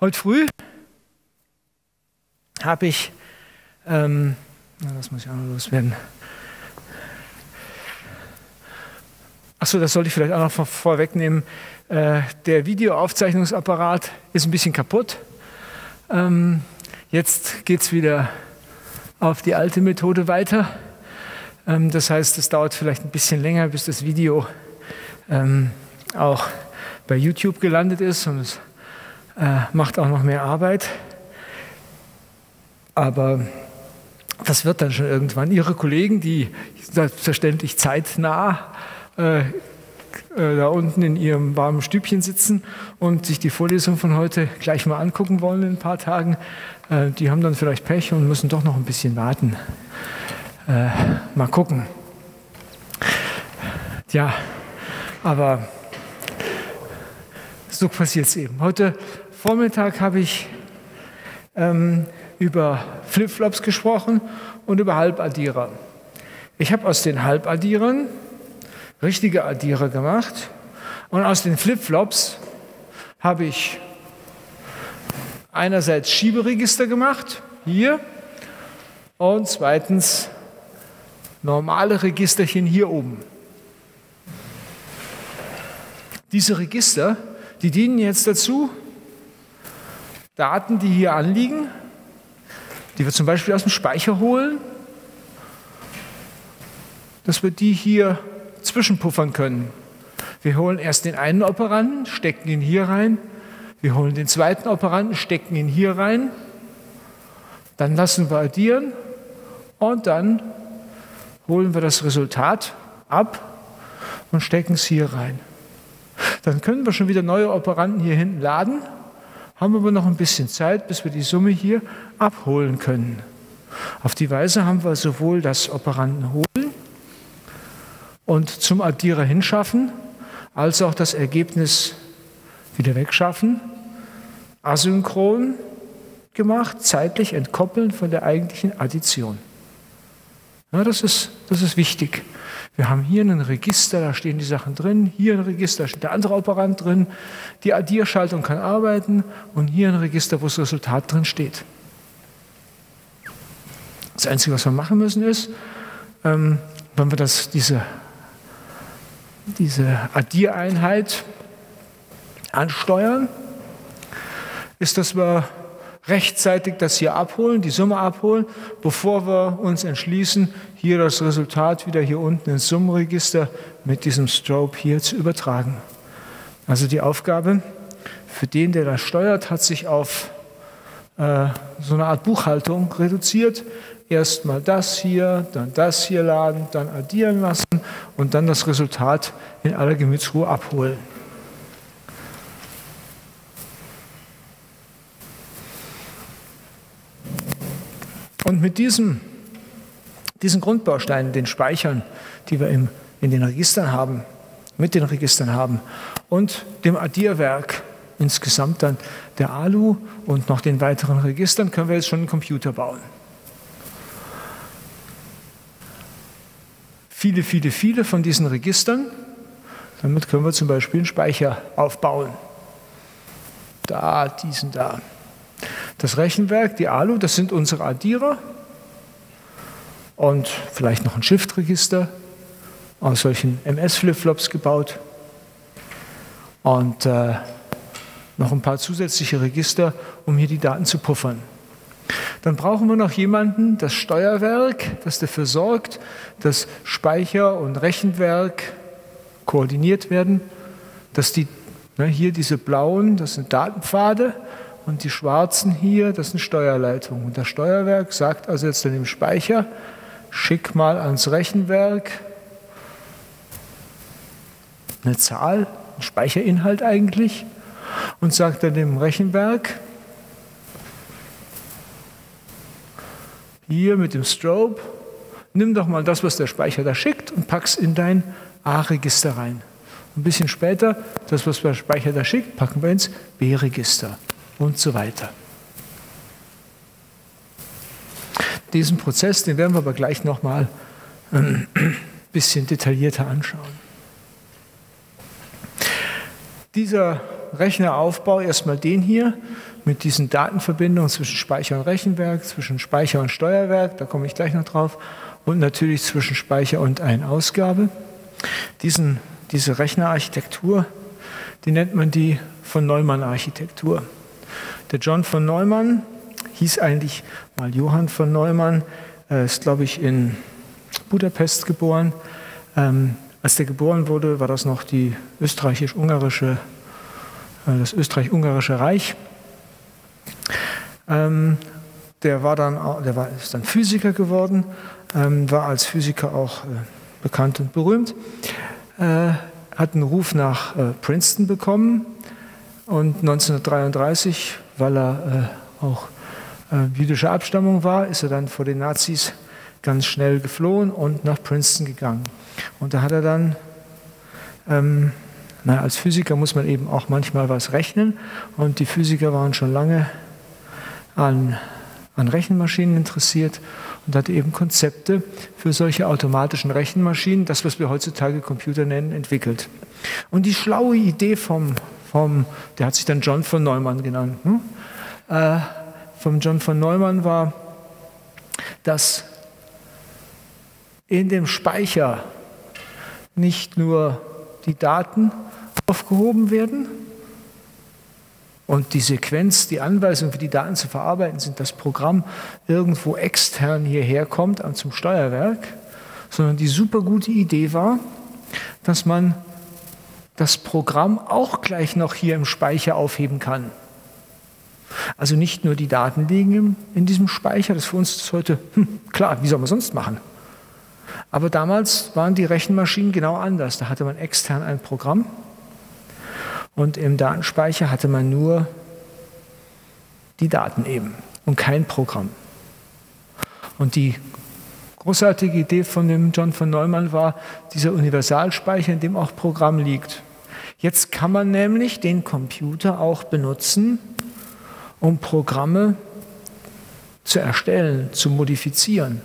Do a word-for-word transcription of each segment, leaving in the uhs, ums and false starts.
Heute früh habe ich, ähm, na, das muss ich auch noch loswerden. Achso, das sollte ich vielleicht auch noch vor, vorwegnehmen. Äh, der Videoaufzeichnungsapparat ist ein bisschen kaputt. Ähm, jetzt geht es wieder auf die alte Methode weiter. Ähm, das heißt, es dauert vielleicht ein bisschen länger, bis das Video ähm, auch bei YouTube gelandet ist, und es äh, macht auch noch mehr Arbeit. Aber das wird dann schon irgendwann. Ihre Kollegen, die selbstverständlich zeitnah äh, äh, da unten in ihrem warmen Stübchen sitzen und sich die Vorlesung von heute gleich mal angucken wollen in ein paar Tagen, äh, die haben dann vielleicht Pech und müssen doch noch ein bisschen warten. Äh, mal gucken. Ja, aber so passiert es eben. Heute Vormittag habe ich ähm, über Flipflops gesprochen und über Halbaddierer. Ich habe aus den Halbaddierern richtige Addierer gemacht, und aus den Flipflops habe ich einerseits Schieberegister gemacht, hier, und zweitens normale Registerchen hier oben. Diese Register, die dienen jetzt dazu, Daten, die hier anliegen, die wir zum Beispiel aus dem Speicher holen, dass wir die hier zwischenpuffern können. Wir holen erst den einen Operanten, stecken ihn hier rein, wir holen den zweiten Operanten, stecken ihn hier rein, dann lassen wir addieren und dann holen wir das Resultat ab und stecken es hier rein. Dann können wir schon wieder neue Operanten hier hinten laden, haben aber noch ein bisschen Zeit, bis wir die Summe hier abholen können. Auf die Weise haben wir sowohl das Operanten holen und zum Addierer hinschaffen, als auch das Ergebnis wieder wegschaffen, asynchron gemacht, zeitlich entkoppeln von der eigentlichen Addition. Ja, das ist, das ist wichtig. Wir haben hier ein Register, da stehen die Sachen drin, hier ein Register, da steht der andere Operand drin, die Addierschaltung kann arbeiten, und hier ein Register, wo das Resultat drin steht. Das Einzige, was wir machen müssen, ist, ähm, wenn wir das, diese, diese Addiereinheit ansteuern, ist, dass wir rechtzeitig das hier abholen, die Summe abholen, bevor wir uns entschließen, hier das Resultat wieder hier unten ins Summenregister mit diesem Strobe hier zu übertragen. Also die Aufgabe für den, der das steuert, hat sich auf äh, so eine Art Buchhaltung reduziert. Erst mal das hier, dann das hier laden, dann addieren lassen und dann das Resultat in aller Gemütsruhe abholen. Und mit diesem, diesen Grundbausteinen, den Speichern, die wir im, in den Registern haben, mit den Registern haben, und dem Addierwerk insgesamt dann der A L U und noch den weiteren Registern, können wir jetzt schon einen Computer bauen. Viele, viele, viele von diesen Registern, damit können wir zum Beispiel einen Speicher aufbauen. Da, diesen da. Das Rechenwerk, die A L U, das sind unsere Addierer und vielleicht noch ein Shift-Register aus solchen M S-Flipflops gebaut und äh, noch ein paar zusätzliche Register, um hier die Daten zu puffern. Dann brauchen wir noch jemanden, das Steuerwerk, das dafür sorgt, dass Speicher und Rechenwerk koordiniert werden, dass die, ne, hier diese blauen, das sind Datenpfade, und die schwarzen hier, das sind Steuerleitungen. Und das Steuerwerk sagt also jetzt dann dem Speicher, schick mal ans Rechenwerk eine Zahl, einen Speicherinhalt eigentlich, und sagt dann dem Rechenwerk, hier mit dem Strobe, nimm doch mal das, was der Speicher da schickt, und pack's in dein A-Register rein. Ein bisschen später, das, was der Speicher da schickt, packen wir ins B-Register. Und so weiter. Diesen Prozess, den werden wir aber gleich noch mal ein bisschen detaillierter anschauen. Dieser Rechneraufbau erstmal den hier mit diesen Datenverbindungen zwischen Speicher und Rechenwerk, zwischen Speicher und Steuerwerk, da komme ich gleich noch drauf, und natürlich zwischen Speicher und Ein-Ausgabe. Diesen, diese Rechnerarchitektur, die nennt man die von Neumann-Architektur. Der John von Neumann hieß eigentlich mal Johann von Neumann, äh, ist, glaube ich, in Budapest geboren. Ähm, als der geboren wurde, war das noch die österreichisch-ungarische, äh, das österreich-ungarische Reich. Ähm, der war dann, der war, ist dann Physiker geworden, ähm, war als Physiker auch äh, bekannt und berühmt, äh, hat einen Ruf nach äh, Princeton bekommen und neunzehnhundertdreiunddreißig, weil er äh, auch äh, jüdischer Abstammung war, ist er dann vor den Nazis ganz schnell geflohen und nach Princeton gegangen. Und da hat er dann, ähm, na, als Physiker muss man eben auch manchmal was rechnen, und die Physiker waren schon lange an, an Rechenmaschinen interessiert und hatte eben Konzepte für solche automatischen Rechenmaschinen, das, was wir heutzutage Computer nennen, entwickelt. Und die schlaue Idee vom, vom der hat sich dann John von Neumann genannt, hm? äh, vom John von Neumann war, dass in dem Speicher nicht nur die Daten aufgehoben werden und die Sequenz, die Anweisung für die Daten zu verarbeiten sind, das Programm irgendwo extern hierher kommt zum Steuerwerk, sondern die super gute Idee war, dass man das Programm auch gleich noch hier im Speicher aufheben kann. Also nicht nur die Daten liegen in diesem Speicher, das für uns ist heute, hm, klar, wie soll man sonst machen? Aber damals waren die Rechenmaschinen genau anders. Da hatte man extern ein Programm und im Datenspeicher hatte man nur die Daten eben und kein Programm. Und die großartige Idee von dem John von Neumann war dieser Universalspeicher, in dem auch Programm liegt. Jetzt kann man nämlich den Computer auch benutzen, um Programme zu erstellen, zu modifizieren.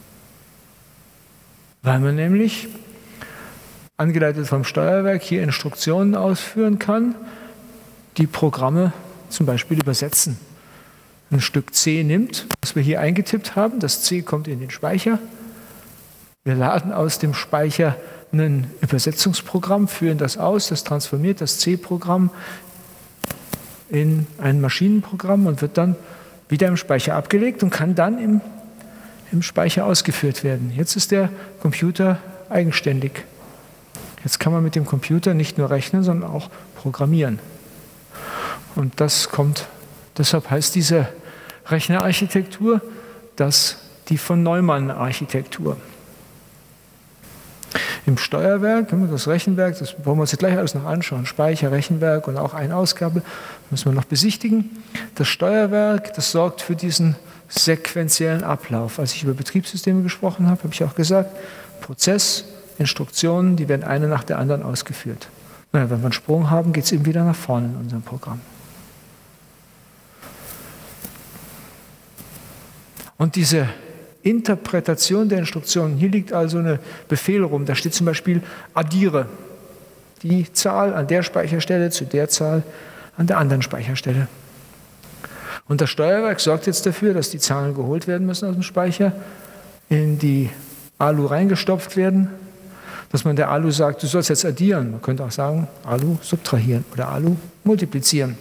Weil man nämlich, angeleitet vom Steuerwerk, hier Instruktionen ausführen kann, die Programme zum Beispiel übersetzen. Ein Stück C nimmt, was wir hier eingetippt haben, das C kommt in den Speicher. Wir laden aus dem Speicher ein Übersetzungsprogramm, führen das aus, das transformiert das C-Programm in ein Maschinenprogramm und wird dann wieder im Speicher abgelegt und kann dann im, im Speicher ausgeführt werden. Jetzt ist der Computer eigenständig. Jetzt kann man mit dem Computer nicht nur rechnen, sondern auch programmieren. Und das kommt, deshalb heißt diese Rechnerarchitektur das die von Neumann-Architektur. Im Steuerwerk, das Rechenwerk, das wollen wir uns jetzt gleich alles noch anschauen, Speicher, Rechenwerk und auch Ein-Ausgabe, müssen wir noch besichtigen. Das Steuerwerk, das sorgt für diesen sequentiellen Ablauf. Als ich über Betriebssysteme gesprochen habe, habe ich auch gesagt, Prozess, Instruktionen, die werden eine nach der anderen ausgeführt. Naja, wenn wir einen Sprung haben, geht es eben wieder nach vorne in unserem Programm. Und diese Interpretation der Instruktionen, hier liegt also eine Befehl rum, da steht zum Beispiel addiere die Zahl an der Speicherstelle zu der Zahl an der anderen Speicherstelle. Und das Steuerwerk sorgt jetzt dafür, dass die Zahlen geholt werden müssen aus dem Speicher, in die Alu reingestopft werden, dass man der Alu sagt, du sollst jetzt addieren. Man könnte auch sagen, Alu subtrahieren oder Alu multiplizieren.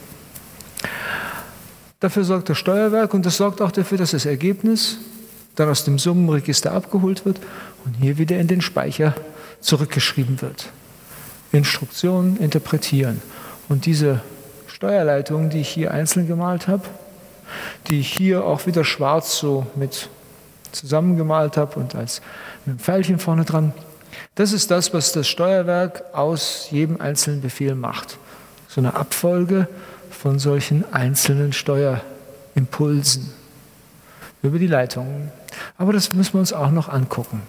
Dafür sorgt das Steuerwerk und das sorgt auch dafür, dass das Ergebnis dann aus dem Summenregister abgeholt wird und hier wieder in den Speicher zurückgeschrieben wird. Instruktionen interpretieren. Und diese Steuerleitungen, die ich hier einzeln gemalt habe, die ich hier auch wieder schwarz so mit zusammengemalt habe und als mit einem Pfeilchen vorne dran, das ist das, was das Steuerwerk aus jedem einzelnen Befehl macht. So eine Abfolge von solchen einzelnen Steuerimpulsen über die Leitungen. Aber das müssen wir uns auch noch angucken.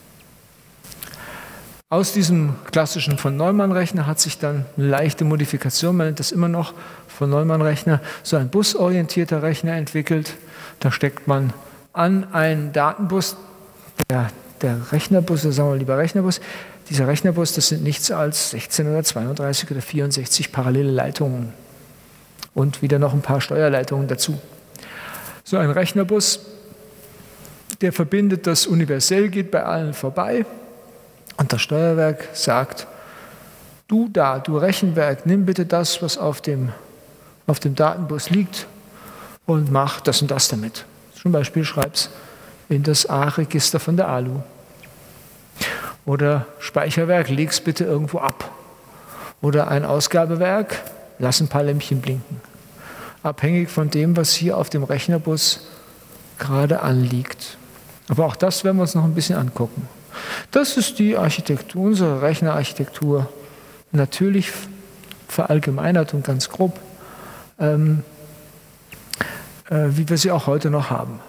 Aus diesem klassischen von Neumann-Rechner hat sich dann eine leichte Modifikation, man nennt das immer noch von Neumann-Rechner, so ein busorientierter Rechner entwickelt. Da steckt man an einen Datenbus, der der Rechnerbus, oder sagen wir lieber Rechnerbus, dieser Rechnerbus, das sind nichts als sechzehn oder zweiunddreißig oder vierundsechzig parallele Leitungen und wieder noch ein paar Steuerleitungen dazu. So ein Rechnerbus, der verbindet das universell, geht bei allen vorbei und das Steuerwerk sagt, du da, du Rechenwerk, nimm bitte das, was auf dem, auf dem Datenbus liegt und mach das und das damit. Zum Beispiel schreib's in das A-Register von der A L U. Oder Speicherwerk, leg's bitte irgendwo ab. Oder ein Ausgabewerk, lass ein paar Lämpchen blinken. Abhängig von dem, was hier auf dem Rechnerbus gerade anliegt. Aber auch das werden wir uns noch ein bisschen angucken. Das ist die Architektur, unsere Rechnerarchitektur. Natürlich verallgemeinert und ganz grob, ähm, äh, wie wir sie auch heute noch haben.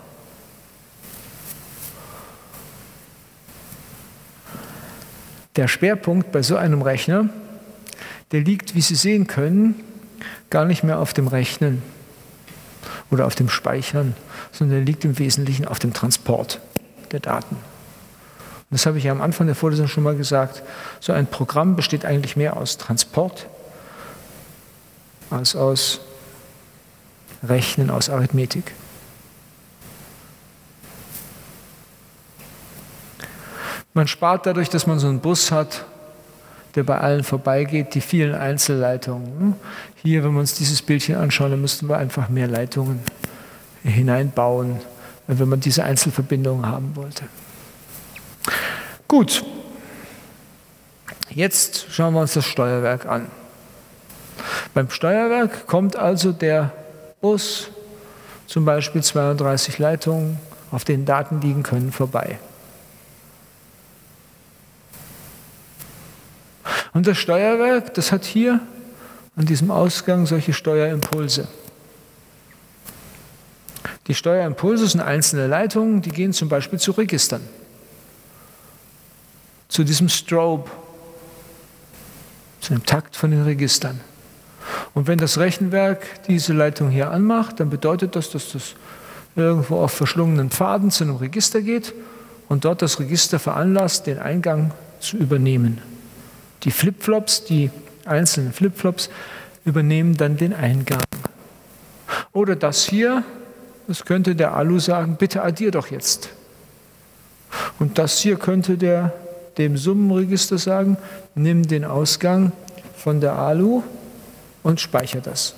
Der Schwerpunkt bei so einem Rechner, der liegt, wie Sie sehen können, gar nicht mehr auf dem Rechnen oder auf dem Speichern, sondern der liegt im Wesentlichen auf dem Transport der Daten. Und das habe ich ja am Anfang der Vorlesung schon mal gesagt. So ein Programm besteht eigentlich mehr aus Transport als aus Rechnen, aus Arithmetik. Man spart dadurch, dass man so einen Bus hat, der bei allen vorbeigeht, die vielen Einzelleitungen. Hier, wenn wir uns dieses Bildchen anschauen, dann müssten wir einfach mehr Leitungen hineinbauen, wenn man diese Einzelverbindungen haben wollte. Gut, jetzt schauen wir uns das Steuerwerk an. Beim Steuerwerk kommt also der Bus, zum Beispiel zweiunddreißig Leitungen, auf denen Daten liegen können, vorbei. Und das Steuerwerk, das hat hier an diesem Ausgang solche Steuerimpulse. Die Steuerimpulse sind einzelne Leitungen, die gehen zum Beispiel zu Registern, zu diesem Strobe, zu dem Takt von den Registern. Und wenn das Rechenwerk diese Leitung hier anmacht, dann bedeutet das, dass das irgendwo auf verschlungenen Pfaden zu einem Register geht und dort das Register veranlasst, den Eingang zu übernehmen. Die Flipflops, die einzelnen Flipflops, übernehmen dann den Eingang. Oder das hier, das könnte der A L U sagen, bitte addier doch jetzt. Und das hier könnte der, dem Summenregister sagen, nimm den Ausgang von der A L U und speichere das.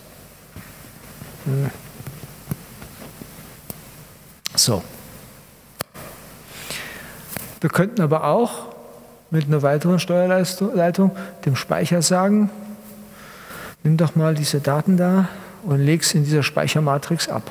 So. Wir könnten aber auch mit einer weiteren Steuerleitung dem Speicher sagen, nimm doch mal diese Daten da und leg es in dieser Speichermatrix ab.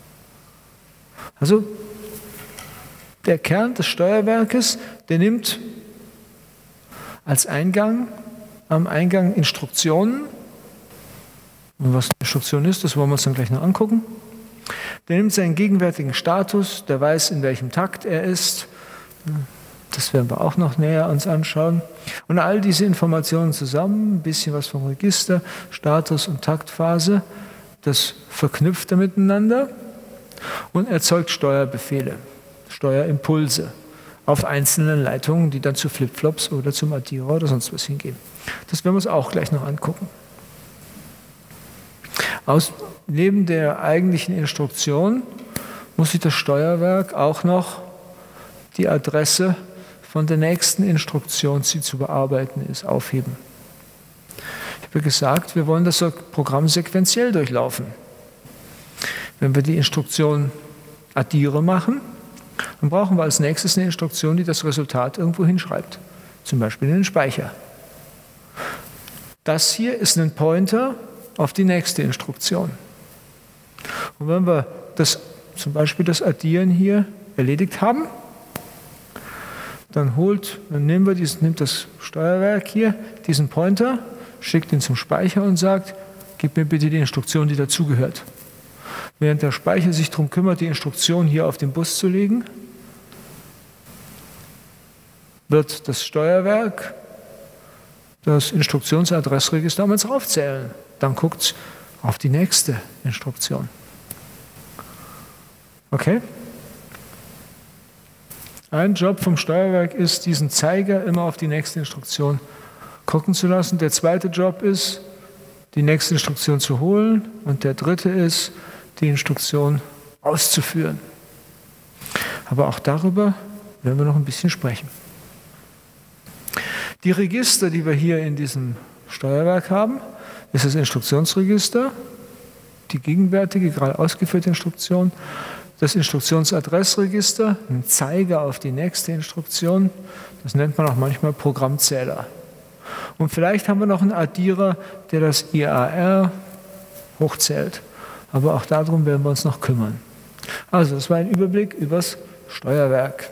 Also der Kern des Steuerwerkes, der nimmt als Eingang am Eingang Instruktionen. Und was Instruktion ist, das wollen wir uns dann gleich noch angucken. Der nimmt seinen gegenwärtigen Status, der weiß, in welchem Takt er ist. Das werden wir auch noch näher uns anschauen. Und all diese Informationen zusammen, ein bisschen was vom Register, Status und Taktphase, das verknüpft er miteinander und erzeugt Steuerbefehle, Steuerimpulse auf einzelnen Leitungen, die dann zu Flipflops oder zum Addierer oder sonst was hingehen. Das werden wir uns auch gleich noch angucken. Aus, neben der eigentlichen Instruktion muss sich das Steuerwerk auch noch die Adresse von der nächsten Instruktion, die zu bearbeiten ist, aufheben. Ich habe gesagt, wir wollen das Programm sequenziell durchlaufen. Wenn wir die Instruktion addiere machen, dann brauchen wir als nächstes eine Instruktion, die das Resultat irgendwo hinschreibt, zum Beispiel in den Speicher. Das hier ist ein Pointer auf die nächste Instruktion. Und wenn wir das, zum Beispiel das Addieren hier erledigt haben, dann holt, dann nehmen wir diesen, nimmt das Steuerwerk hier diesen Pointer, schickt ihn zum Speicher und sagt, gib mir bitte die Instruktion, die dazugehört. Während der Speicher sich darum kümmert, die Instruktion hier auf den Bus zu legen, wird das Steuerwerk das Instruktionsadressregister einmal draufzählen. Dann guckt es auf die nächste Instruktion. Okay? Ein Job vom Steuerwerk ist, diesen Zeiger immer auf die nächste Instruktion gucken zu lassen. Der zweite Job ist, die nächste Instruktion zu holen. Und der dritte ist, die Instruktion auszuführen. Aber auch darüber werden wir noch ein bisschen sprechen. Die Register, die wir hier in diesem Steuerwerk haben, ist das Instruktionsregister, die gegenwärtige, gerade ausgeführte Instruktion, das Instruktionsadressregister, ein Zeiger auf die nächste Instruktion, das nennt man auch manchmal Programmzähler. Und vielleicht haben wir noch einen Addierer, der das I A R hochzählt. Aber auch darum werden wir uns noch kümmern. Also, das war ein Überblick über das Steuerwerk.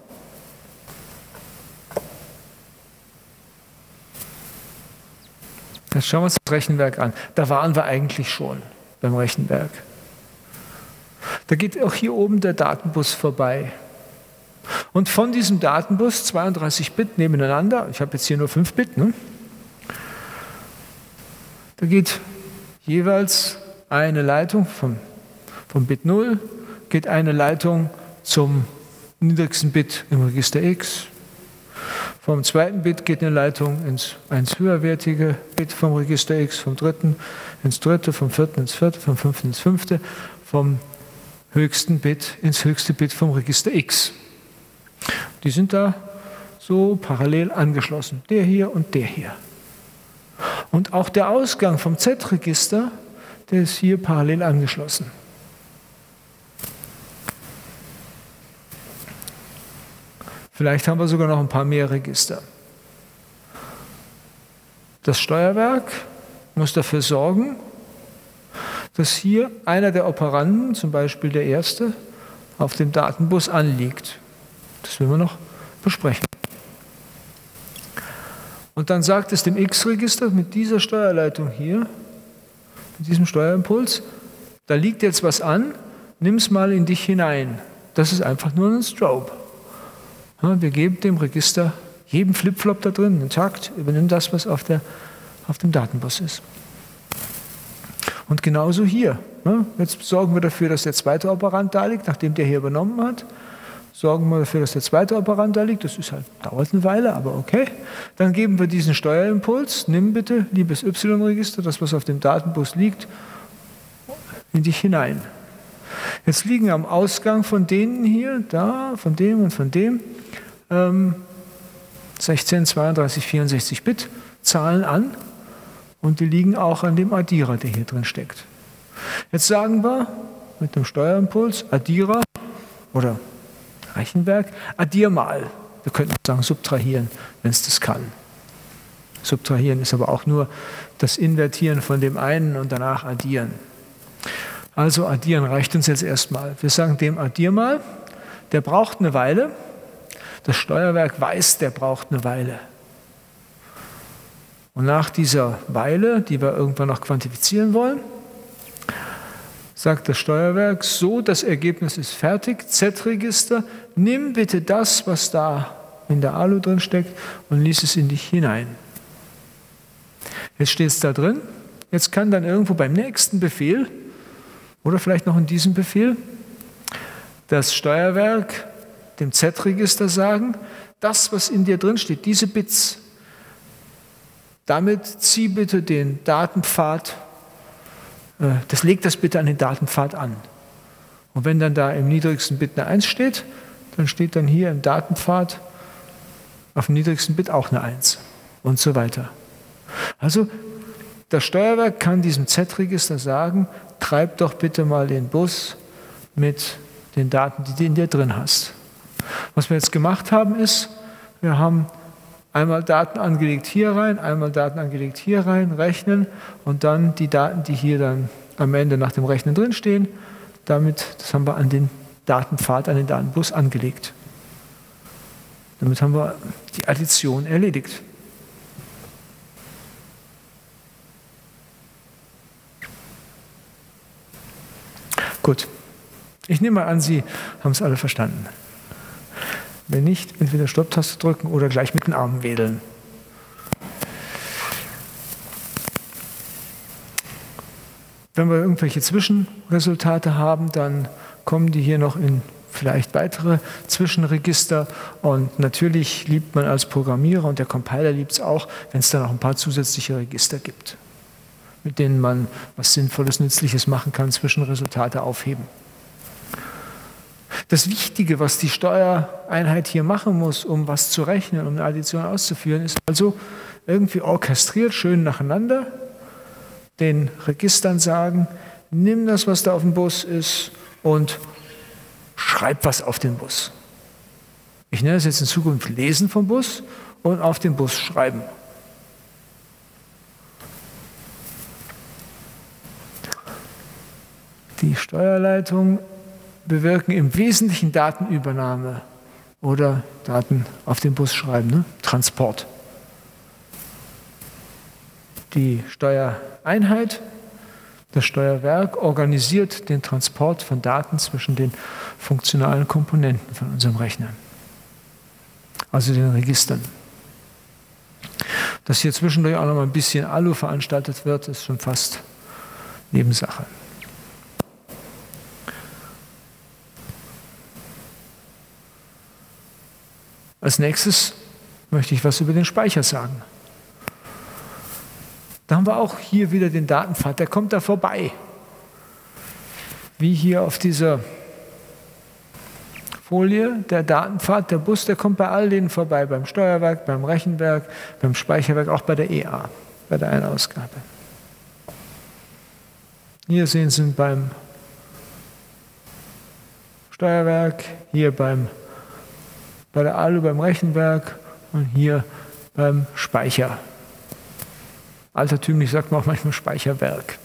Jetzt schauen wir uns das Rechenwerk an. Da waren wir eigentlich schon beim Rechenwerk. Da geht auch hier oben der Datenbus vorbei. Und von diesem Datenbus, zweiunddreißig Bit nebeneinander, ich habe jetzt hier nur fünf Bit, ne? Da geht jeweils eine Leitung vom, vom Bit null, geht eine Leitung zum niedrigsten Bit im Register X. Vom zweiten Bit geht eine Leitung ins eins höherwertige Bit vom Register X, vom dritten ins dritte, vom vierten ins vierte, vom fünften ins fünfte, vom höchsten Bit ins höchste Bit vom Register X. Die sind da so parallel angeschlossen, der hier und der hier. Und auch der Ausgang vom Z-Register, der ist hier parallel angeschlossen. Vielleicht haben wir sogar noch ein paar mehr Register. Das Steuerwerk muss dafür sorgen, dass hier einer der Operanden, zum Beispiel der erste, auf dem Datenbus anliegt. Das werden wir noch besprechen. Und dann sagt es dem X-Register mit dieser Steuerleitung hier, mit diesem Steuerimpuls, da liegt jetzt was an, nimm es mal in dich hinein. Das ist einfach nur ein Strobe. Ja, wir geben dem Register jedem Flipflop da drin einen Takt, übernimmt das, was auf, der, auf dem Datenbus ist. Und genauso hier. Ja, jetzt sorgen wir dafür, dass der zweite Operand da liegt, nachdem der hier übernommen hat. Sorgen wir dafür, dass der zweite Operand da liegt. Das ist halt, dauert eine Weile, aber okay. Dann geben wir diesen Steuerimpuls. Nimm bitte, liebes Y-Register, das, was auf dem Datenbus liegt, in dich hinein. Jetzt liegen am Ausgang von denen hier, da, von dem und von dem, ähm, sechzehn, zweiunddreißig, vierundsechzig Bit Zahlen an. Und die liegen auch an dem Addierer, der hier drin steckt. Jetzt sagen wir mit dem Steuerimpuls Addierer oder Rechenwerk, addier mal. Wir könnten sagen subtrahieren, wenn es das kann. Subtrahieren ist aber auch nur das Invertieren von dem einen und danach addieren. Also addieren reicht uns jetzt erstmal. Wir sagen dem addier mal, der braucht eine Weile. Das Steuerwerk weiß, der braucht eine Weile. Und nach dieser Weile, die wir irgendwann noch quantifizieren wollen, sagt das Steuerwerk, so, das Ergebnis ist fertig, Z-Register, nimm bitte das, was da in der Alu drin steckt und lies es in dich hinein. Jetzt steht es da drin, jetzt kann dann irgendwo beim nächsten Befehl oder vielleicht noch in diesem Befehl das Steuerwerk dem Z-Register sagen, das, was in dir drin steht, diese Bits, damit zieh bitte den Datenpfad, äh, das legt das bitte an den Datenpfad an. Und wenn dann da im niedrigsten Bit eine eins steht, dann steht dann hier im Datenpfad auf dem niedrigsten Bit auch eine eins und so weiter. Also das Steuerwerk kann diesem Z-Register sagen, treib doch bitte mal den Bus mit den Daten, die du in dir drin hast. Was wir jetzt gemacht haben ist, wir haben einmal Daten angelegt hier rein, einmal Daten angelegt hier rein, rechnen und dann die Daten, die hier dann am Ende nach dem Rechnen drinstehen, damit, das haben wir an den Datenpfad, an den Datenbus angelegt. Damit haben wir die Addition erledigt. Gut, ich nehme mal an, Sie haben es alle verstanden. Wenn nicht, entweder Stopptaste drücken oder gleich mit den Armen wedeln. Wenn wir irgendwelche Zwischenresultate haben, dann kommen die hier noch in vielleicht weitere Zwischenregister. Und natürlich liebt man als Programmierer, und der Compiler liebt es auch, wenn es dann noch ein paar zusätzliche Register gibt, mit denen man was Sinnvolles, Nützliches machen kann, Zwischenresultate aufheben. Das Wichtige, was die Steuereinheit hier machen muss, um was zu rechnen, um eine Addition auszuführen, ist also irgendwie orchestriert, schön nacheinander, den Registern sagen, nimm das, was da auf dem Bus ist, und schreib was auf den Bus. Ich nenne es jetzt in Zukunft Lesen vom Bus und auf den Bus schreiben. Die Steuerleitungen bewirken im Wesentlichen Datenübernahme oder Daten auf den Bus schreiben, ne? Transport. Die Steuereinheit, das Steuerwerk organisiert den Transport von Daten zwischen den funktionalen Komponenten von unserem Rechner, also den Registern. Dass hier zwischendurch auch noch mal ein bisschen Alu veranstaltet wird, ist schon fast Nebensache. Als nächstes möchte ich was über den Speicher sagen. Da haben wir auch hier wieder den Datenpfad, der kommt da vorbei. Wie hier auf dieser Folie, der Datenpfad, der Bus, der kommt bei all denen vorbei, beim Steuerwerk, beim Rechenwerk, beim Speicherwerk, auch bei der E A, bei der Einausgabe. Hier sehen Sie ihn beim Steuerwerk, hier beim, bei der Alu beim Rechenwerk und hier beim Speicher. Altertümlich sagt man auch manchmal Speicherwerk.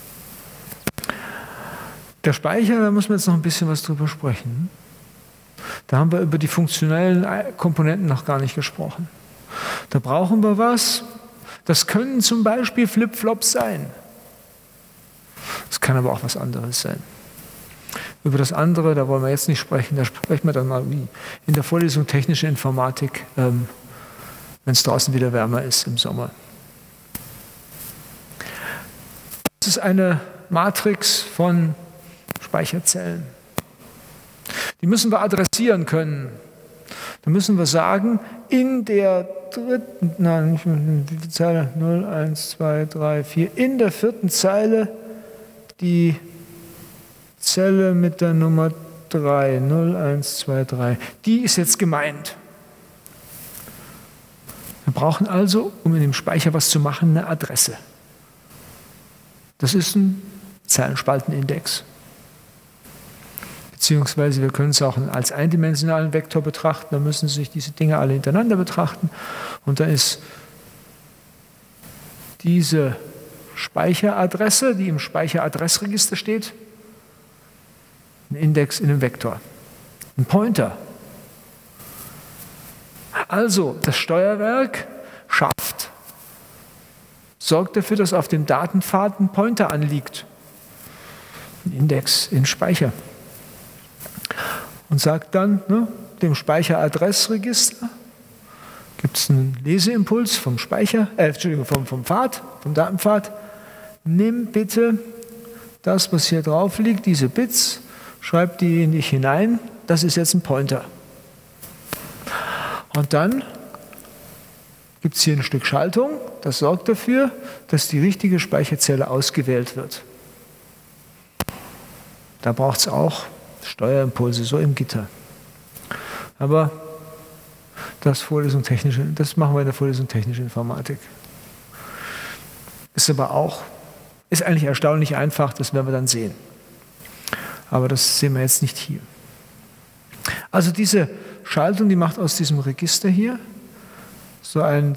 Der Speicher, da muss man jetzt noch ein bisschen was drüber sprechen. Da haben wir über die funktionellen Komponenten noch gar nicht gesprochen. Da brauchen wir was. Das können zum Beispiel Flip-Flops sein. Das kann aber auch was anderes sein. Über das andere, da wollen wir jetzt nicht sprechen, da sprechen wir dann mal wie in der Vorlesung Technische Informatik, ähm, wenn es draußen wieder wärmer ist im Sommer. Das ist eine Matrix von Speicherzellen. Die müssen wir adressieren können. Da müssen wir sagen, in der dritten, nein, nicht die Zeile, null, eins, zwei, drei, vier, in der vierten Zeile die Zelle mit der Nummer drei, null, eins, zwei, drei, die ist jetzt gemeint. Wir brauchen also, um in dem Speicher was zu machen, eine Adresse. Das ist ein Zeilenspaltenindex. Beziehungsweise wir können es auch als eindimensionalen Vektor betrachten, da müssen Sie sich diese Dinge alle hintereinander betrachten. Und da ist diese Speicheradresse, die im Speicheradressregister steht, ein Index in einem Vektor, ein Pointer. Also das Steuerwerk schafft, sorgt dafür, dass auf dem Datenpfad ein Pointer anliegt, ein Index in Speicher. Und sagt dann, ne, dem Speicheradressregister gibt es einen Leseimpuls vom Speicher, äh, Entschuldigung, vom, vom Pfad, vom Datenpfad. Nimm bitte das, was hier drauf liegt, diese Bits, schreib die nicht hinein, das ist jetzt ein Pointer. Und dann gibt es hier ein Stück Schaltung, das sorgt dafür, dass die richtige Speicherzelle ausgewählt wird. Da braucht es auch Steuerimpulse, so im Gitter. Aber das, Vorlesung technische, das machen wir in der Vorlesung Technische Informatik. Ist aber auch, ist eigentlich erstaunlich einfach, das werden wir dann sehen. Aber das sehen wir jetzt nicht hier. Also diese Schaltung, die macht aus diesem Register hier so einen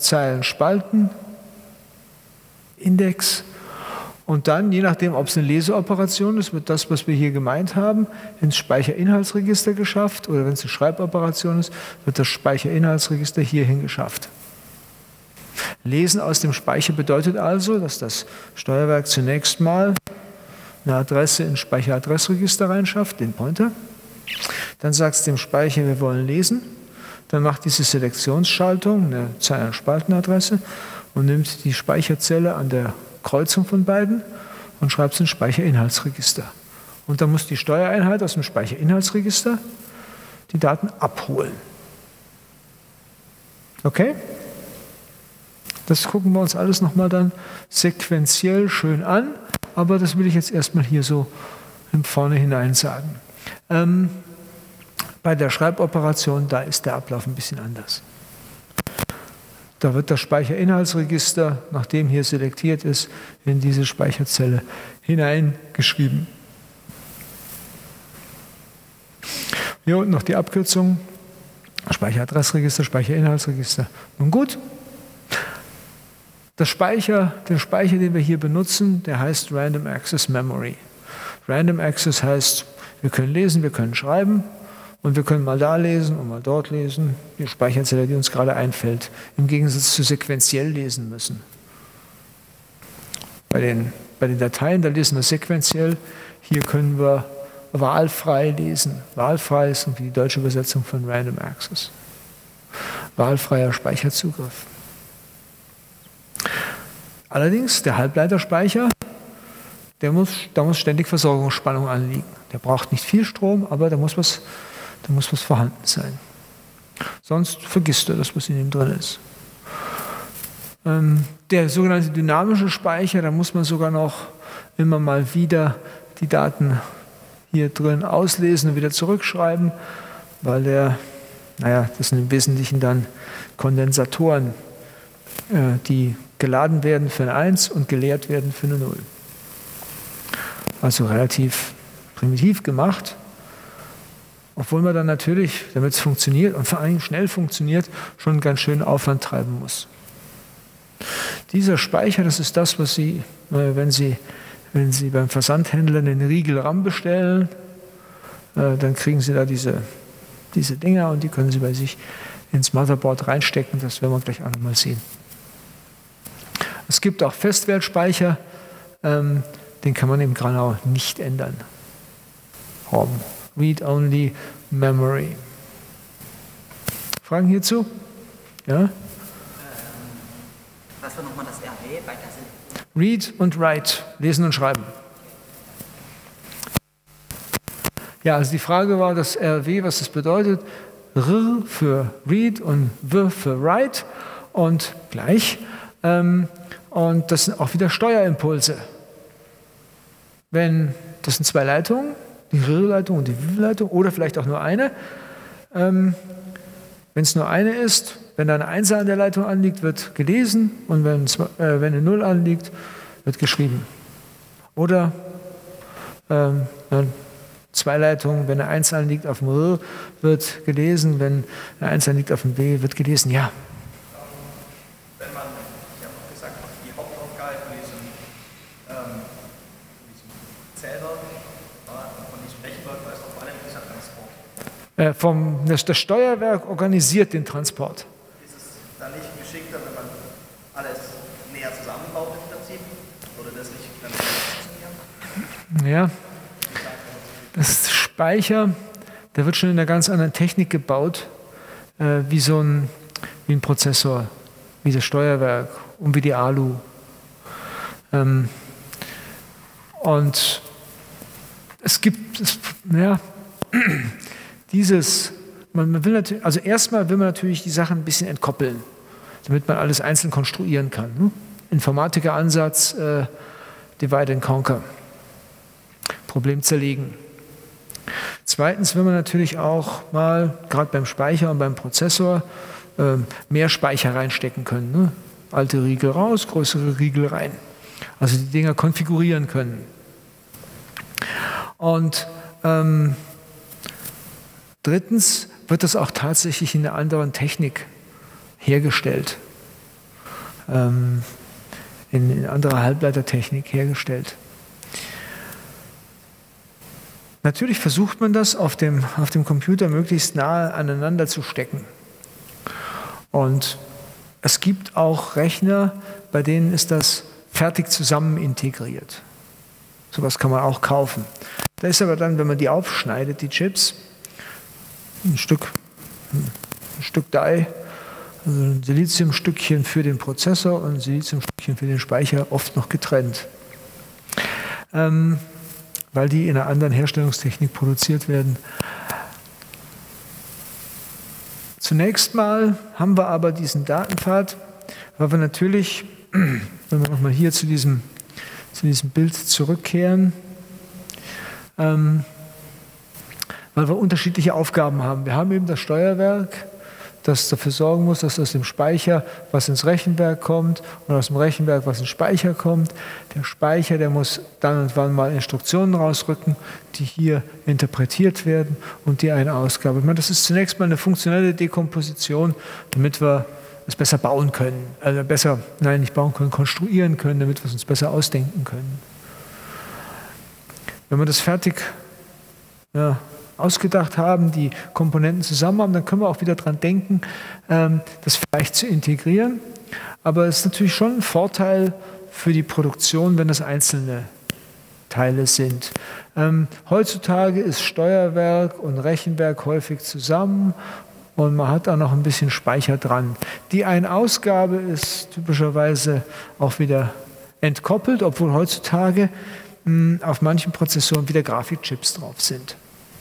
Zeilenspalten-Index. Und dann, je nachdem, ob es eine Leseoperation ist, wird das, was wir hier gemeint haben, ins Speicherinhaltsregister geschafft. Oder wenn es eine Schreiboperation ist, wird das Speicherinhaltsregister hierhin geschafft. Lesen aus dem Speicher bedeutet also, dass das Steuerwerk zunächst mal eine Adresse ins Speicheradressregister reinschafft, den Pointer. Dann sagt es dem Speicher, wir wollen lesen. Dann macht diese Selektionsschaltung eine Zeilenspaltenadresse und nimmt die Speicherzelle an der Kreuzung von beiden und schreibt es ins Speicherinhaltsregister. Und dann muss die Steuereinheit aus dem Speicherinhaltsregister die Daten abholen. Okay? Das gucken wir uns alles nochmal dann sequenziell schön an, aber das will ich jetzt erstmal hier so vorne hinein sagen. Ähm, bei der Schreiboperation, da ist der Ablauf ein bisschen anders. Da wird das Speicherinhaltsregister, nachdem hier selektiert ist, in diese Speicherzelle hineingeschrieben. Hier unten noch die Abkürzung, Speicheradressregister, Speicherinhaltsregister. Nun gut, das Speicher, der Speicher, den wir hier benutzen, der heißt Random Access Memory. Random Access heißt, wir können lesen, wir können schreiben und wir können mal da lesen und mal dort lesen, die Speicherzelle, die uns gerade einfällt, im Gegensatz zu sequenziell lesen müssen. Bei den, bei den Dateien, da lesen wir sequenziell, hier können wir wahlfrei lesen. Wahlfrei ist die deutsche Übersetzung von Random Access. Wahlfreier Speicherzugriff. Allerdings, der Halbleiterspeicher, der muss, da muss ständig Versorgungsspannung anliegen. Der braucht nicht viel Strom, aber da muss was, da muss was vorhanden sein. Sonst vergisst er das, was in ihm drin ist. Ähm, der sogenannte dynamische Speicher, da muss man sogar noch immer mal wieder die Daten hier drin auslesen und wieder zurückschreiben, weil der, naja, das sind im Wesentlichen dann Kondensatoren, äh, die geladen werden für eine eins und geleert werden für eine null. Also relativ primitiv gemacht, obwohl man dann natürlich, damit es funktioniert und vor allem schnell funktioniert, schon ganz schön Aufwand treiben muss. Dieser Speicher, das ist das, was Sie, äh, wenn Sie Wenn Sie beim Versandhändler einen Riegel RAM bestellen, äh, dann kriegen Sie da diese, diese Dinger und die können Sie bei sich ins Motherboard reinstecken. Das werden wir gleich auch nochmal sehen. Es gibt auch Festwertspeicher, ähm, den kann man im Granau nicht ändern. ROM, Read-Only Memory. Fragen hierzu? Ja? Ähm, was war nochmal das R W bei der Read und Write, lesen und schreiben. Ja, also die Frage war das R W, was das bedeutet. R für Read und W für Write und gleich. Ähm, und das sind auch wieder Steuerimpulse. Wenn, das sind zwei Leitungen, die R-Leitung und die W-Leitung oder vielleicht auch nur eine. Ähm, wenn es nur eine ist, wenn da eine eins an der Leitung anliegt, wird gelesen und wenn, äh, wenn eine null anliegt, wird geschrieben. Oder ähm, zwei Leitungen, wenn eine eins anliegt auf dem R, wird gelesen, wenn eine eins anliegt auf dem B, wird gelesen. Ja. Wenn man, ich habe auch gesagt, die Hauptaufgabe von diesem, ähm, diesem Zähler von diesem Rechenwerk ist vor allem dieser Transport. Äh, vom, das, das Steuerwerk organisiert den Transport. Da nicht geschickter, wenn man alles näher zusammenbaut im Prinzip? Oder das nicht ganz funktionieren? Ja, das Speicher, der wird schon in einer ganz anderen Technik gebaut, äh, wie so ein, wie ein Prozessor, wie das Steuerwerk und wie die Alu. Ähm, und es gibt, es, ja, dieses, man, man will natürlich, also erstmal will man natürlich die Sachen ein bisschen entkoppeln, damit man alles einzeln konstruieren kann. Ne? Informatikersatz, äh, Divide and Conquer, Problem zerlegen. Zweitens will man natürlich auch mal, gerade beim Speicher und beim Prozessor, äh, mehr Speicher reinstecken können. Ne? Alte Riegel raus, größere Riegel rein. Also die Dinger konfigurieren können. Und ähm, drittens wird das auch tatsächlich in einer anderen Technik hergestellt, ähm, in, in anderer Halbleitertechnik hergestellt. Natürlich versucht man das auf dem, auf dem Computer möglichst nahe aneinander zu stecken. Und es gibt auch Rechner, bei denen ist das fertig zusammen integriert. Sowas kann man auch kaufen. Da ist aber dann, wenn man die aufschneidet, die Chips, ein Stück, ein Stück Die, also ein Siliziumstückchen für den Prozessor und ein Siliziumstückchen für den Speicher, oft noch getrennt. Ähm, weil die in einer anderen Herstellungstechnik produziert werden. Zunächst mal haben wir aber diesen Datenpfad, weil wir natürlich, wenn wir nochmal hier zu diesem, zu diesem Bild zurückkehren, ähm, weil wir unterschiedliche Aufgaben haben. Wir haben eben das Steuerwerk, das dafür sorgen muss, dass aus dem Speicher was ins Rechenwerk kommt und aus dem Rechenwerk was in den Speicher kommt. Der Speicher, der muss dann und wann mal Instruktionen rausrücken, die hier interpretiert werden und die eine Ausgabe. Ich meine, das ist zunächst mal eine funktionelle Dekomposition, damit wir es besser bauen können. Also besser, nein, nicht bauen können, konstruieren können, damit wir es uns besser ausdenken können. Wenn wir das fertig ja, ausgedacht haben, die Komponenten zusammen haben, dann können wir auch wieder daran denken, das vielleicht zu integrieren. Aber es ist natürlich schon ein Vorteil für die Produktion, wenn das einzelne Teile sind. Ähm, heutzutage ist Steuerwerk und Rechenwerk häufig zusammen und man hat auch noch ein bisschen Speicher dran. Die Ein-Ausgabe ist typischerweise auch wieder entkoppelt, obwohl heutzutage mh, auf manchen Prozessoren wieder Grafikchips drauf sind.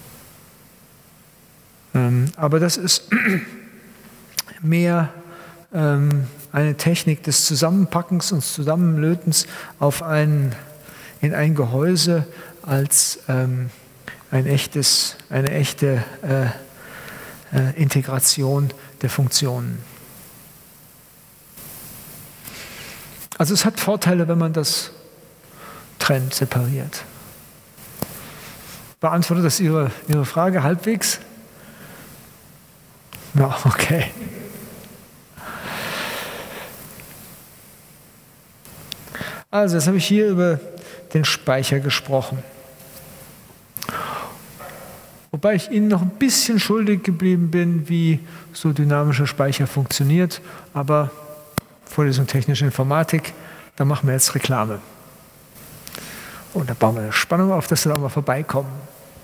Ähm, aber das ist mehr ähm, eine Technik des Zusammenpackens und Zusammenlötens auf ein, in ein Gehäuse als ähm, ein echtes, eine echte äh, äh, Integration der Funktionen. Also es hat Vorteile, wenn man das trennt, separiert. Beantwortet das Ihre, Ihre Frage halbwegs? Ja, okay. Also, jetzt habe ich hier über den Speicher gesprochen. Wobei ich Ihnen noch ein bisschen schuldig geblieben bin, wie so dynamischer Speicher funktioniert. Aber Vorlesung Technische Informatik, da machen wir jetzt Reklame. Und da bauen wir eine Spannung auf, dass wir da auch mal vorbeikommen.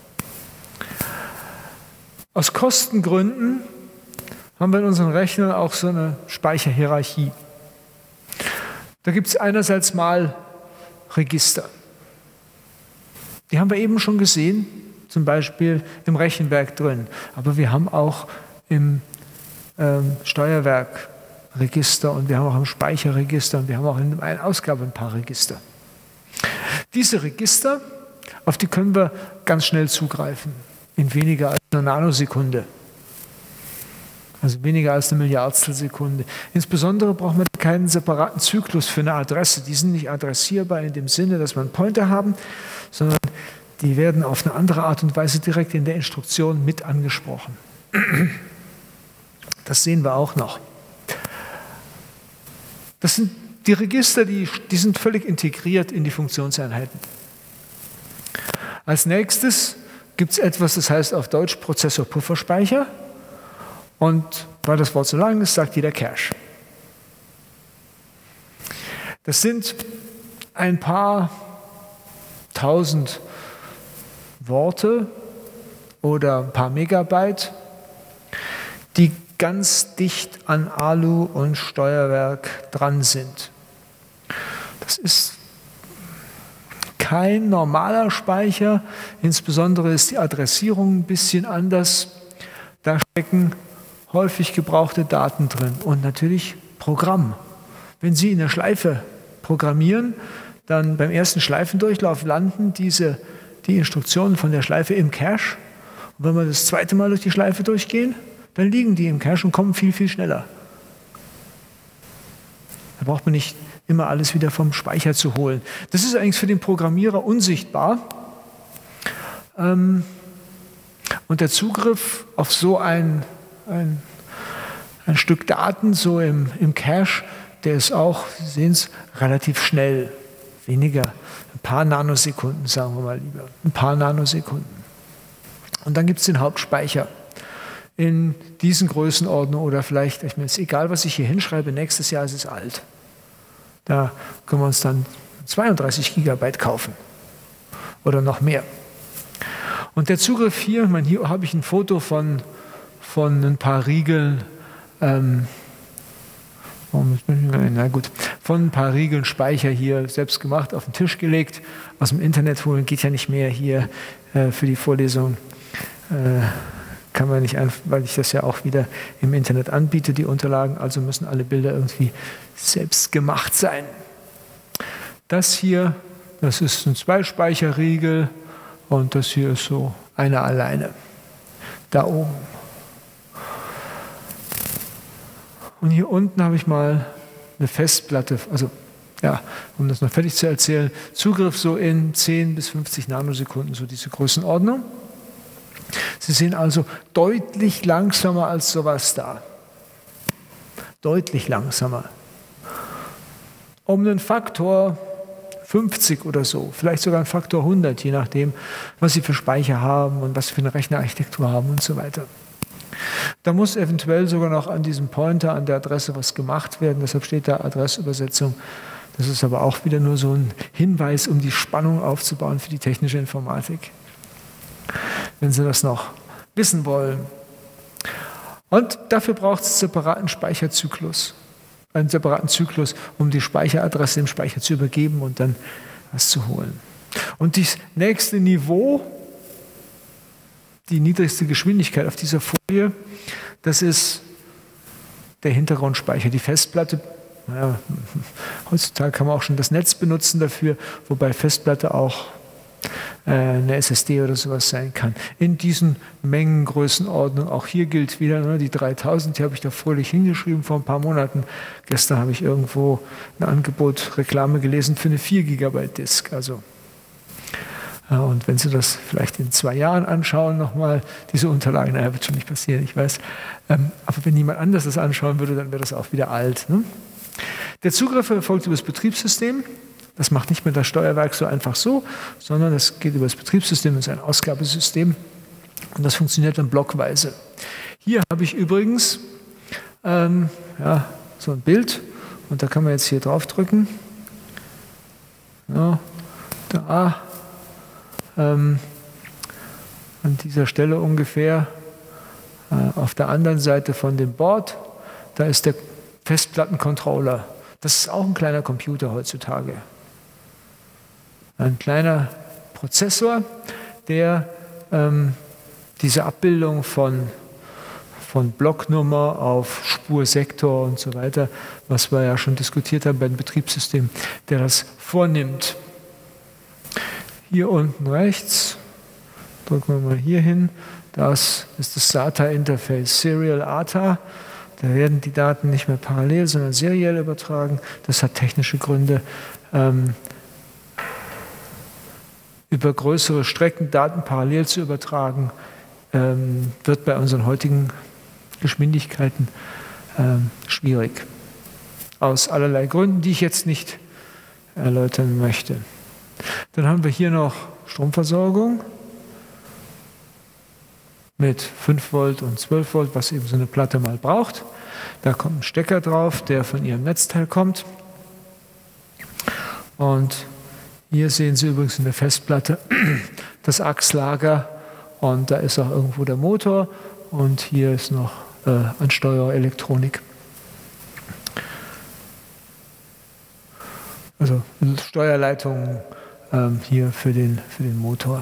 Aus Kostengründen haben wir in unseren Rechnern auch so eine Speicherhierarchie. Da gibt es einerseits mal Register. Die haben wir eben schon gesehen, zum Beispiel im Rechenwerk drin. Aber wir haben auch im ähm, Steuerwerk Register und wir haben auch im Speicherregister und wir haben auch in einer Ausgabe ein paar Register. Diese Register, auf die können wir ganz schnell zugreifen, in weniger als einer Nanosekunde. Also weniger als eine Milliardstel Sekunde. Insbesondere braucht man keinen separaten Zyklus für eine Adresse. Die sind nicht adressierbar in dem Sinne, dass wir einen Pointer haben, sondern die werden auf eine andere Art und Weise direkt in der Instruktion mit angesprochen. Das sehen wir auch noch. Das sind die Register, die, die sind völlig integriert in die Funktionseinheiten. Als nächstes gibt es etwas, das heißt auf Deutsch Prozessor-Pufferspeicher. Und weil das Wort so lang ist, sagt jeder Cache. Das sind ein paar tausend Worte oder ein paar Megabyte, die ganz dicht an Alu und Steuerwerk dran sind. Das ist kein normaler Speicher, insbesondere ist die Adressierung ein bisschen anders. Da stecken häufig gebrauchte Daten drin und natürlich Programm. Wenn Sie in der Schleife programmieren, dann beim ersten Schleifendurchlauf landen diese, die Instruktionen von der Schleife im Cache. Und wenn wir das zweite Mal durch die Schleife durchgehen, dann liegen die im Cache und kommen viel, viel schneller. Da braucht man nicht immer alles wieder vom Speicher zu holen. Das ist eigentlich für den Programmierer unsichtbar. Ähm, und der Zugriff auf so ein Ein, ein Stück Daten so im, im Cache, der ist auch, Sie sehen es, relativ schnell. Weniger, ein paar Nanosekunden, sagen wir mal lieber. Ein paar Nanosekunden. Und dann gibt es den Hauptspeicher in diesen Größenordnungen oder vielleicht, ich meine, es ist egal, was ich hier hinschreibe, nächstes Jahr ist es alt. Da können wir uns dann zweiunddreißig Gigabyte kaufen oder noch mehr. Und der Zugriff hier, ich meine, hier habe ich ein Foto von von ein paar Riegeln ähm, Na gut, von ein paar Riegeln Speicher hier selbst gemacht, auf den Tisch gelegt, aus dem Internet holen, geht ja nicht mehr hier äh, für die Vorlesung. Äh, kann man nicht einfach, weil ich das ja auch wieder im Internet anbiete, die Unterlagen, also müssen alle Bilder irgendwie selbst gemacht sein. Das hier, das ist ein Zweispeicherriegel und das hier ist so einer alleine, da oben. Und hier unten habe ich mal eine Festplatte, also ja, um das noch fertig zu erzählen, Zugriff so in zehn bis fünfzig Nanosekunden, so diese Größenordnung. Sie sind also deutlich langsamer als sowas da. Deutlich langsamer. Um einen Faktor fünfzig oder so, vielleicht sogar einen Faktor hundert, je nachdem, was Sie für Speicher haben und was Sie für eine Rechnerarchitektur haben und so weiter. Da muss eventuell sogar noch an diesem Pointer, an der Adresse was gemacht werden, deshalb steht da Adressübersetzung. Das ist aber auch wieder nur so ein Hinweis, um die Spannung aufzubauen für die technische Informatik, wenn Sie das noch wissen wollen. Und dafür braucht es einen separaten Speicherzyklus, einen separaten Zyklus, um die Speicheradresse dem Speicher zu übergeben und dann was zu holen. Und das nächste Niveau, die niedrigste Geschwindigkeit auf dieser Folie, das ist der Hintergrundspeicher, die Festplatte. Naja, heutzutage kann man auch schon das Netz benutzen dafür, wobei Festplatte auch äh, eine S S D oder sowas sein kann. In diesen Mengengrößenordnungen, auch hier gilt wieder ne, die dreitausend, die habe ich da fröhlich hingeschrieben vor ein paar Monaten. Gestern habe ich irgendwo ein Angebot, Reklame gelesen für eine vier Gigabyte Disk. Also und wenn Sie das vielleicht in zwei Jahren anschauen, nochmal diese Unterlagen, naja, wird schon nicht passieren, ich weiß. Aber wenn jemand anders das anschauen würde, dann wäre das auch wieder alt. Ne? Der Zugriff erfolgt über das Betriebssystem. Das macht nicht mehr das Steuerwerk so einfach so, sondern das geht über das Betriebssystem, das ist ein Ausgabesystem. Und das funktioniert dann blockweise. Hier habe ich übrigens ähm, ja, so ein Bild. Und da kann man jetzt hier drauf drücken. Ja, da. Ähm, an dieser Stelle ungefähr, äh, auf der anderen Seite von dem Board, da ist der Festplattencontroller. Das ist auch ein kleiner Computer heutzutage. Ein kleiner Prozessor, der ähm, diese Abbildung von, von Blocknummer auf Spursektor und so weiter, was wir ja schon diskutiert haben beim Betriebssystem, der das vornimmt. Hier unten rechts, drücken wir mal hier hin, das ist das S A T A-Interface, Serial A T A. Da werden die Daten nicht mehr parallel, sondern seriell übertragen. Das hat technische Gründe. Ähm, über größere Strecken Daten parallel zu übertragen, ähm, wird bei unseren heutigen Geschwindigkeiten ähm, schwierig. Aus allerlei Gründen, die ich jetzt nicht erläutern möchte. Dann haben wir hier noch Stromversorgung mit fünf Volt und zwölf Volt, was eben so eine Platte mal braucht. Da kommt ein Stecker drauf, der von Ihrem Netzteil kommt. Und hier sehen Sie übrigens in der Festplatte das Achslager und da ist auch irgendwo der Motor und hier ist noch äh, Ansteuerelektronik. Also Steuerleitungen ähm, hier für den, für den Motor.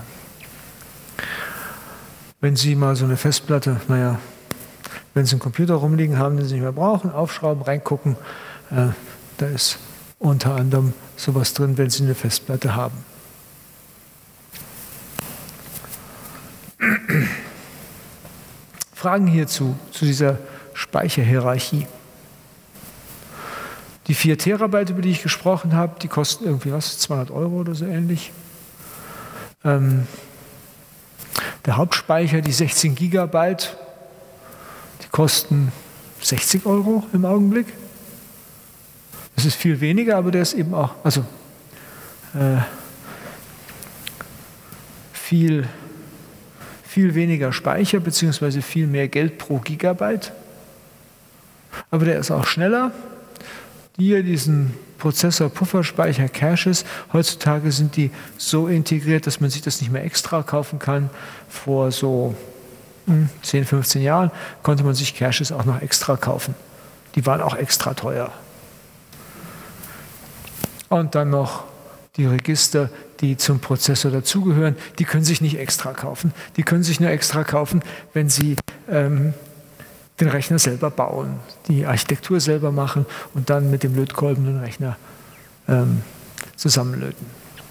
Wenn Sie mal so eine Festplatte, naja, wenn Sie einen Computer rumliegen haben, den Sie nicht mehr brauchen, aufschrauben, reingucken, äh, da ist unter anderem sowas drin, wenn Sie eine Festplatte haben. Fragen hierzu, zu dieser Speicherhierarchie. Die vier Terabyte, über die ich gesprochen habe, die kosten irgendwie was, zweihundert Euro oder so ähnlich. Ähm, der Hauptspeicher, die sechzehn Gigabyte, die kosten sechzig Euro im Augenblick. Das ist viel weniger, aber der ist eben auch, also äh, viel, viel weniger Speicher, beziehungsweise viel mehr Geld pro Gigabyte. Aber der ist auch schneller. Hier diesen Prozessor Pufferspeicher Caches, heutzutage sind die so integriert, dass man sich das nicht mehr extra kaufen kann. Vor so zehn, fünfzehn Jahren konnte man sich Caches auch noch extra kaufen. Die waren auch extra teuer. Und dann noch die Register, die zum Prozessor dazugehören, die können sich nicht extra kaufen. Die können sich nur extra kaufen, wenn sie ähm, den Rechner selber bauen, die Architektur selber machen und dann mit dem Lötkolben den Rechner ähm, zusammenlöten.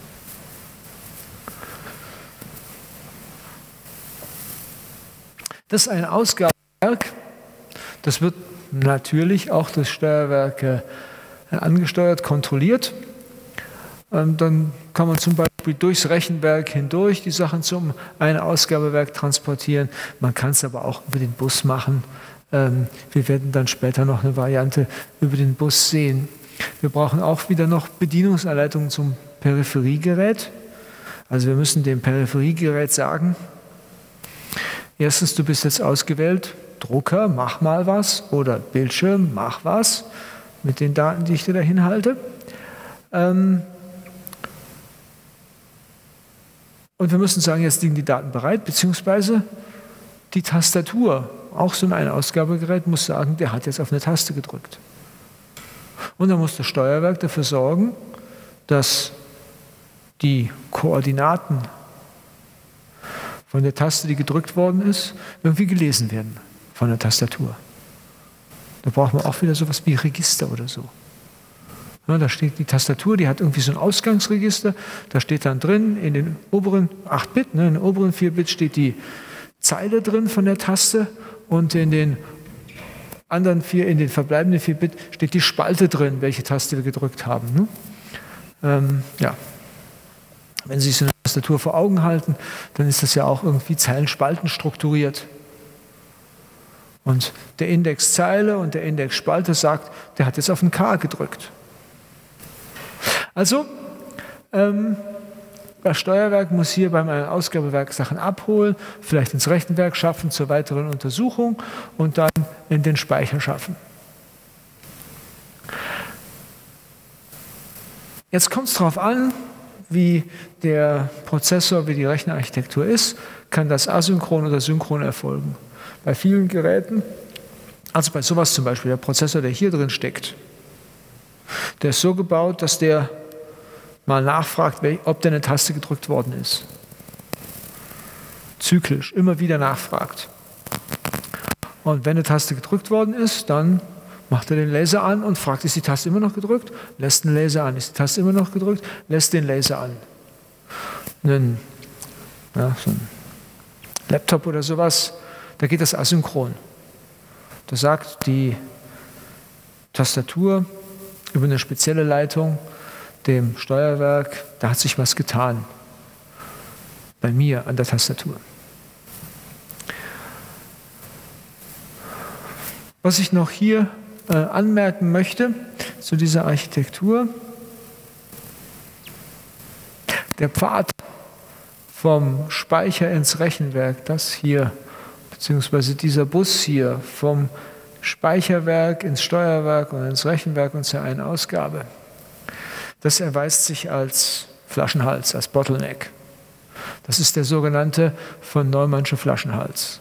Das ist ein Ausgabewerk. Das wird natürlich auch das Steuerwerk äh, angesteuert, kontrolliert. Ähm, dann kann man zum Beispiel durchs Rechenwerk hindurch die Sachen zum ein Ausgabewerk transportieren. Man kann es aber auch über den Bus machen. Ähm, wir werden dann später noch eine Variante über den Bus sehen. Wir brauchen auch wieder noch Bedienungsanleitungen zum Peripheriegerät. Also wir müssen dem Peripheriegerät sagen, erstens, du bist jetzt ausgewählt, Drucker, mach mal was, oder Bildschirm, mach was mit den Daten, die ich dir dahin halte. Ähm und wir müssen sagen, jetzt liegen die Daten bereit, beziehungsweise die Tastatur, auch so ein Ausgabegerät, muss sagen, der hat jetzt auf eine Taste gedrückt. Und dann muss das Steuerwerk dafür sorgen, dass die Koordinaten von der Taste, die gedrückt worden ist, irgendwie gelesen werden von der Tastatur. Da braucht man auch wieder sowas wie Register oder so. Ja, da steht die Tastatur, die hat irgendwie so ein Ausgangsregister, da steht dann drin, in den oberen acht Bit, ne, in den oberen vier Bit steht die Zeile drin von der Taste und in den anderen vier, in den verbleibenden vier Bit steht die Spalte drin, welche Taste wir gedrückt haben. Ne? Ähm, ja. Wenn Sie sich so eine Tastatur vor Augen halten, dann ist das ja auch irgendwie Zeilenspalten strukturiert. Und der Index Zeile und der Index Spalte sagt, der hat jetzt auf ein K gedrückt. Also, ähm, das Steuerwerk muss hier beim Ausgabewerk Sachen abholen, vielleicht ins Rechenwerk schaffen zur weiteren Untersuchung und dann in den Speicher schaffen. Jetzt kommt es darauf an, wie der Prozessor, wie die Rechnerarchitektur ist, kann das asynchron oder synchron erfolgen. Bei vielen Geräten, also bei sowas zum Beispiel, der Prozessor, der hier drin steckt, der ist so gebaut, dass der mal nachfragt, ob da eine Taste gedrückt worden ist. Zyklisch, immer wieder nachfragt. Und wenn eine Taste gedrückt worden ist, dann macht er den Laser an und fragt, ist die Taste immer noch gedrückt? Lässt den Laser an. Ist die Taste immer noch gedrückt? Lässt den Laser an. Ein, ja, so ein Laptop oder sowas, da geht das asynchron. Da sagt die Tastatur über eine spezielle Leitung dem Steuerwerk, da hat sich was getan. Bei mir an der Tastatur. Was ich noch hier äh, anmerken möchte zu dieser Architektur, der Pfad vom Speicher ins Rechenwerk, das hier, beziehungsweise dieser Bus hier, vom Speicherwerk ins Steuerwerk und ins Rechenwerk und zur einen Ausgabe, das erweist sich als Flaschenhals, als Bottleneck. Das ist der sogenannte von Neumannsche Flaschenhals.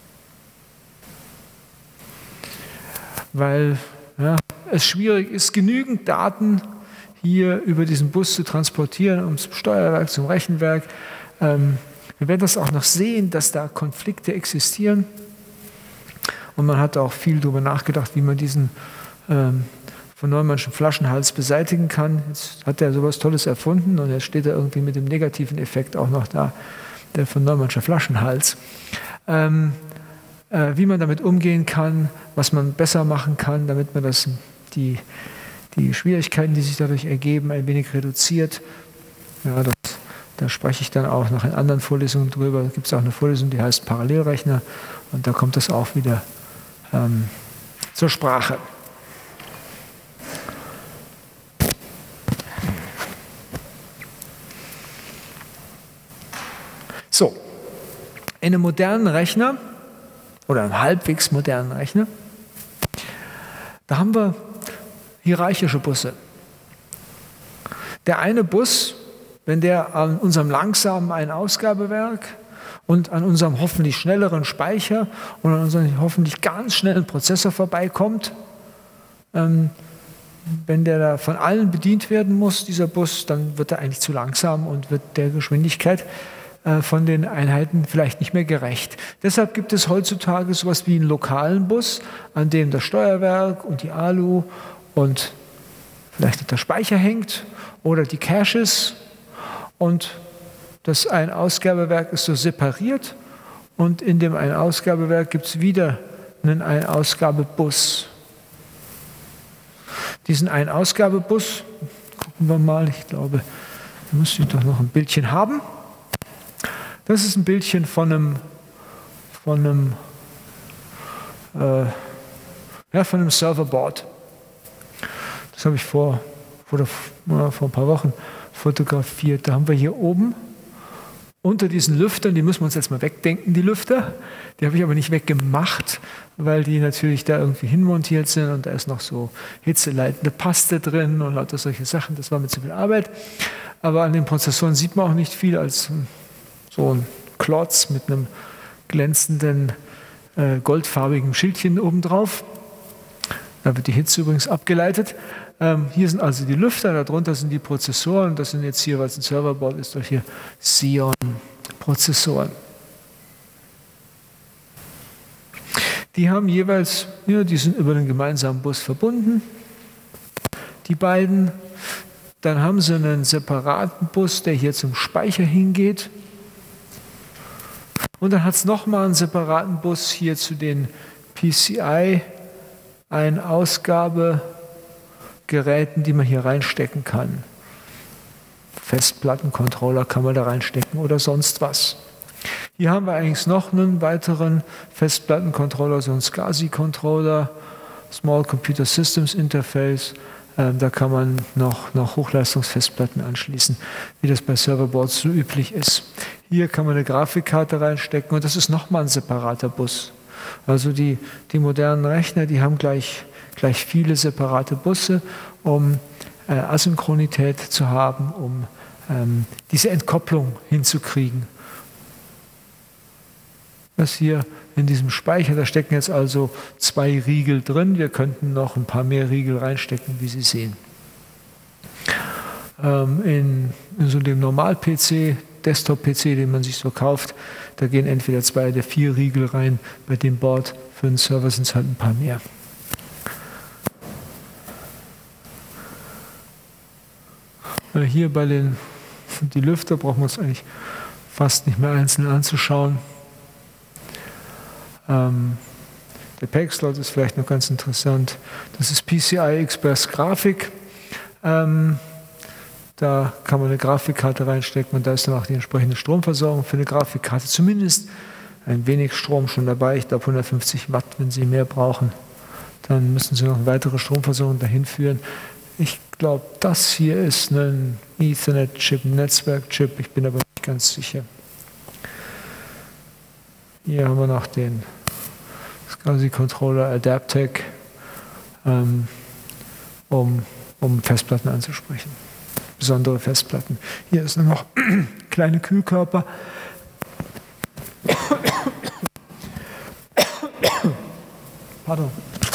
Weil ja, es schwierig ist, genügend Daten hier über diesen Bus zu transportieren, um zum Steuerwerk, zum Rechenwerk. Ähm, wir werden das auch noch sehen, dass da Konflikte existieren. Und man hat auch viel darüber nachgedacht, wie man diesen ähm, von Neumannschen Flaschenhals beseitigen kann. Jetzt hat er sowas Tolles erfunden und jetzt steht er irgendwie mit dem negativen Effekt auch noch da, der von Neumannscher Flaschenhals. Ähm, äh, wie man damit umgehen kann, was man besser machen kann, damit man das, die, die Schwierigkeiten, die sich dadurch ergeben, ein wenig reduziert. Ja, das, da spreche ich dann auch noch in anderen Vorlesungen drüber. Da gibt es auch eine Vorlesung, die heißt Parallelrechner und da kommt das auch wieder ähm, zur Sprache. So, in einem modernen Rechner oder einem halbwegs modernen Rechner, da haben wir hierarchische Busse. Der eine Bus, wenn der an unserem langsamen Ein-Ausgabewerk und an unserem hoffentlich schnelleren Speicher und an unserem hoffentlich ganz schnellen Prozessor vorbeikommt, Ähm, wenn der da von allen bedient werden muss, dieser Bus, dann wird er eigentlich zu langsam und wird der Geschwindigkeit äh, von den Einheiten vielleicht nicht mehr gerecht. Deshalb gibt es heutzutage sowas wie einen lokalen Bus, an dem das Steuerwerk und die Alu und vielleicht der Speicher hängt oder die Caches, und das Ein-Ausgabewerk ist so separiert, und in dem Ein-Ausgabewerk gibt es wieder einen Ein-Ausgabebus. Diesen Ein-Ausgabebus, gucken wir mal, ich glaube, da müsste ich doch noch ein Bildchen haben. Das ist ein Bildchen von einem, von einem, äh, ja, von einem Serverboard. Das habe ich vor, vor, der, vor ein paar Wochen fotografiert. Da haben wir hier oben unter diesen Lüftern, die müssen wir uns jetzt mal wegdenken, die Lüfter. Die habe ich aber nicht weggemacht, weil die natürlich da irgendwie hinmontiert sind und da ist noch so hitzeleitende Paste drin und lauter solche Sachen. Das war mir zu viel Arbeit. Aber an den Prozessoren sieht man auch nicht viel als so ein Klotz mit einem glänzenden, äh, goldfarbigen Schildchen obendrauf. Da wird die Hitze übrigens abgeleitet. Ähm, hier sind also die Lüfter, darunter sind die Prozessoren. Das sind jetzt hier, weil es ein Serverboard ist, solche Xeon-Prozessoren. Die haben jeweils, ja, die sind über den gemeinsamen Bus verbunden, die beiden. Dann haben sie einen separaten Bus, der hier zum Speicher hingeht. Und dann hat es nochmal einen separaten Bus hier zu den P C I, ein Ausgabegeräten, die man hier reinstecken kann. Festplattencontroller kann man da reinstecken oder sonst was. Hier haben wir eigentlich noch einen weiteren Festplattencontroller, so einen SCSI-Controller, Small Computer Systems Interface. Ähm, da kann man noch, noch Hochleistungsfestplatten anschließen, wie das bei Serverboards so üblich ist. Hier kann man eine Grafikkarte reinstecken und das ist nochmal ein separater Bus. Also die, die modernen Rechner, die haben gleich, gleich viele separate Busse, um äh, Asynchronität zu haben, um ähm, diese Entkopplung hinzukriegen. Das hier in diesem Speicher, da stecken jetzt also zwei Riegel drin. Wir könnten noch ein paar mehr Riegel reinstecken, wie Sie sehen. Ähm, in, in so dem Normal-P C, Desktop-P C, den man sich so kauft, da gehen entweder zwei oder vier Riegel rein. Bei dem Board für den Server sind es halt ein paar mehr. Hier bei den die Lüfter brauchen wir uns eigentlich fast nicht mehr einzeln anzuschauen. Ähm, der P E X-Slot ist vielleicht noch ganz interessant. Das ist P C I Express Grafik. Ähm, da kann man eine Grafikkarte reinstecken und da ist dann auch die entsprechende Stromversorgung für eine Grafikkarte. Zumindest ein wenig Strom schon dabei. Ich glaube hundertfünfzig Watt, wenn Sie mehr brauchen. Dann müssen Sie noch eine weitere Stromversorgung dahin führen. Ich glaube, das hier ist ein Ethernet-Chip, ein Netzwerk-Chip. Ich bin aber nicht ganz sicher. Hier haben wir noch den SCSI-Controller Adaptec, ähm, um, um Festplatten anzusprechen. Besondere Festplatten. Hier ist nur noch kleine Kühlkörper. Pardon.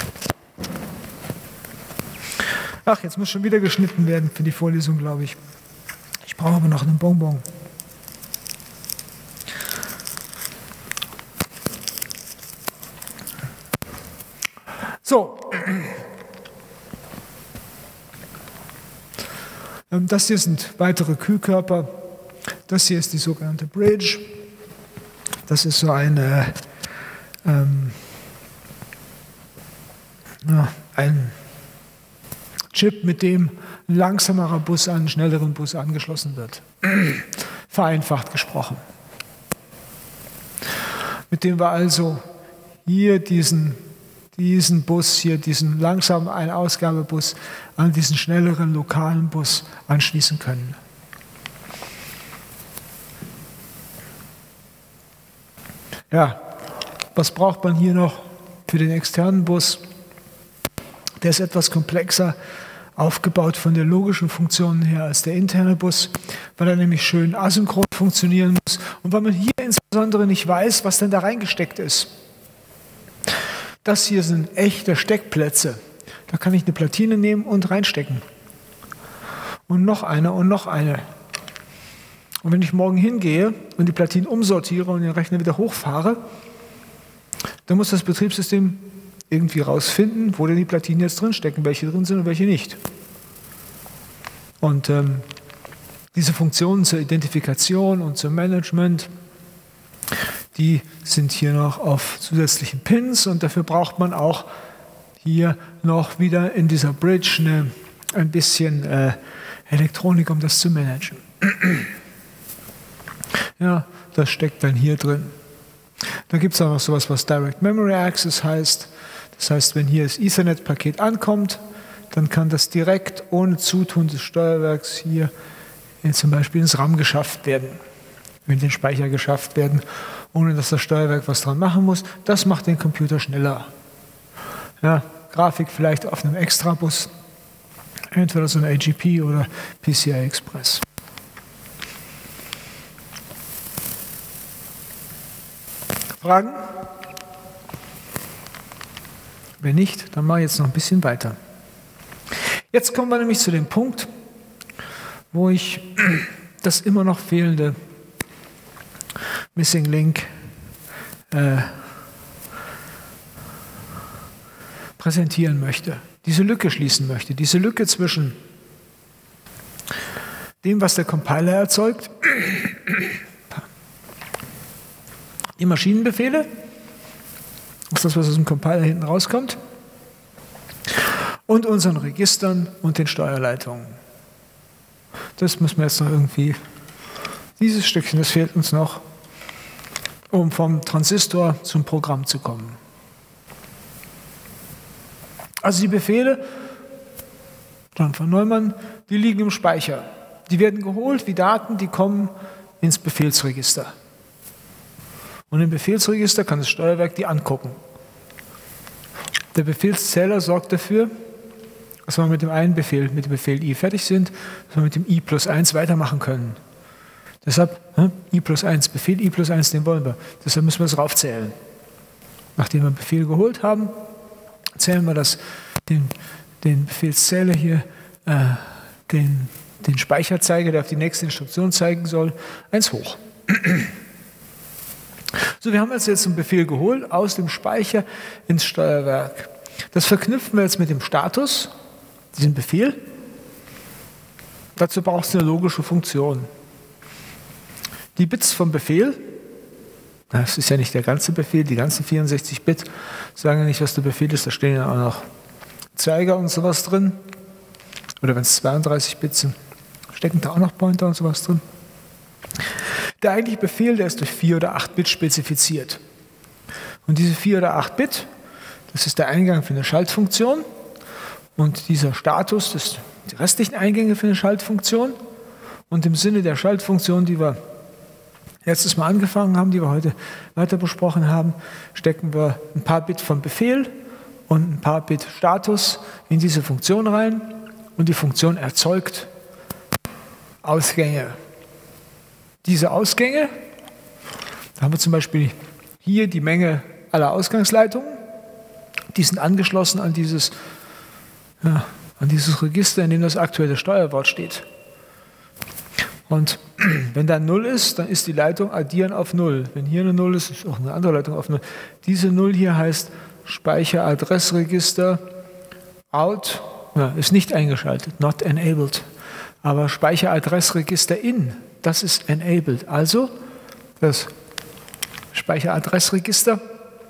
Ach, jetzt muss schon wieder geschnitten werden für die Vorlesung, glaube ich. Ich brauche aber noch einen Bonbon. So. Das hier sind weitere Kühlkörper. Das hier ist die sogenannte Bridge. Das ist so eine, ähm, ja, ein Chip, mit dem ein langsamerer Bus an einen schnelleren Bus angeschlossen wird. Vereinfacht gesprochen. Mit dem wir also hier diesen, diesen Bus, hier diesen langsamen Ein-Ausgabebus an diesen schnelleren lokalen Bus anschließen können. Ja, was braucht man hier noch für den externen Bus? Der ist etwas komplexer aufgebaut von der logischen Funktion her als der interne Bus, weil er nämlich schön asynchron funktionieren muss und weil man hier insbesondere nicht weiß, was denn da reingesteckt ist. Das hier sind echte Steckplätze. Da kann ich eine Platine nehmen und reinstecken. Und noch eine und noch eine. Und wenn ich morgen hingehe und die Platinen umsortiere und den Rechner wieder hochfahre, dann muss das Betriebssystem irgendwie rausfinden, wo denn die Platinen jetzt drinstecken, welche drin sind und welche nicht. Und ähm, diese Funktionen zur Identifikation und zum Management, die sind hier noch auf zusätzlichen Pins und dafür braucht man auch hier noch wieder in dieser Bridge eine, ein bisschen äh, Elektronik, um das zu managen. Ja, das steckt dann hier drin. Da gibt es auch noch sowas, was Direct Memory Access heißt. Das heißt, wenn hier das Ethernet-Paket ankommt, dann kann das direkt ohne Zutun des Steuerwerks hier zum Beispiel ins RAM geschafft werden, in den Speicher geschafft werden, ohne dass das Steuerwerk was dran machen muss. Das macht den Computer schneller. Ja, Grafik vielleicht auf einem Extrabus, entweder so ein A G P oder P C I Express. Fragen? Wenn nicht, dann mache ich jetzt noch ein bisschen weiter. Jetzt kommen wir nämlich zu dem Punkt, wo ich das immer noch fehlende Missing Link äh, präsentieren möchte, diese Lücke schließen möchte, diese Lücke zwischen dem, was der Compiler erzeugt, die Maschinenbefehle, das ist das, was aus dem Compiler hinten rauskommt, und unseren Registern und den Steuerleitungen. Das müssen wir jetzt noch irgendwie, dieses Stückchen, das fehlt uns noch, um vom Transistor zum Programm zu kommen. Also die Befehle, John von Neumann, die liegen im Speicher. Die werden geholt wie Daten, die kommen ins Befehlsregister. Und im Befehlsregister kann das Steuerwerk die angucken. Der Befehlszähler sorgt dafür, dass wir mit dem einen Befehl, mit dem Befehl i fertig sind, dass wir mit dem i plus eins weitermachen können. Deshalb, ne, i plus eins, Befehl i plus eins, den wollen wir. Deshalb müssen wir es raufzählen. Nachdem wir einen Befehl geholt haben, zählen wir das, den, den Befehlszähler hier, äh, den, den Speicherzeiger, der auf die nächste Instruktion zeigen soll, eins hoch. So, wir haben also jetzt einen Befehl geholt aus dem Speicher ins Steuerwerk. Das verknüpfen wir jetzt mit dem Status, diesen Befehl. Dazu braucht es eine logische Funktion. Die Bits vom Befehl, das ist ja nicht der ganze Befehl, die ganzen vierundsechzig Bit, sagen ja nicht, was der Befehl ist, da stehen ja auch noch Zeiger und sowas drin. Oder wenn es zweiunddreißig Bit sind, stecken da auch noch Pointer und sowas drin. Der eigentliche Befehl, der ist durch vier oder acht Bit spezifiziert. Und diese vier oder acht Bit, das ist der Eingang für eine Schaltfunktion. Und dieser Status, das sind die restlichen Eingänge für eine Schaltfunktion. Und im Sinne der Schaltfunktion, die wir letztes Mal angefangen haben, die wir heute weiter besprochen haben, stecken wir ein paar Bit vom Befehl und ein paar Bit Status in diese Funktion rein. Und die Funktion erzeugt Ausgänge. Diese Ausgänge, da haben wir zum Beispiel hier die Menge aller Ausgangsleitungen, die sind angeschlossen an dieses, ja, an dieses Register, in dem das aktuelle Steuerwort steht. Und wenn da null ist, dann ist die Leitung addieren auf null. Wenn hier eine null ist, ist auch eine andere Leitung auf null. Diese null hier heißt Speicheradressregister out, ja, ist nicht eingeschaltet, not enabled. Aber Speicheradressregister in, das ist enabled. Also das Speicheradressregister,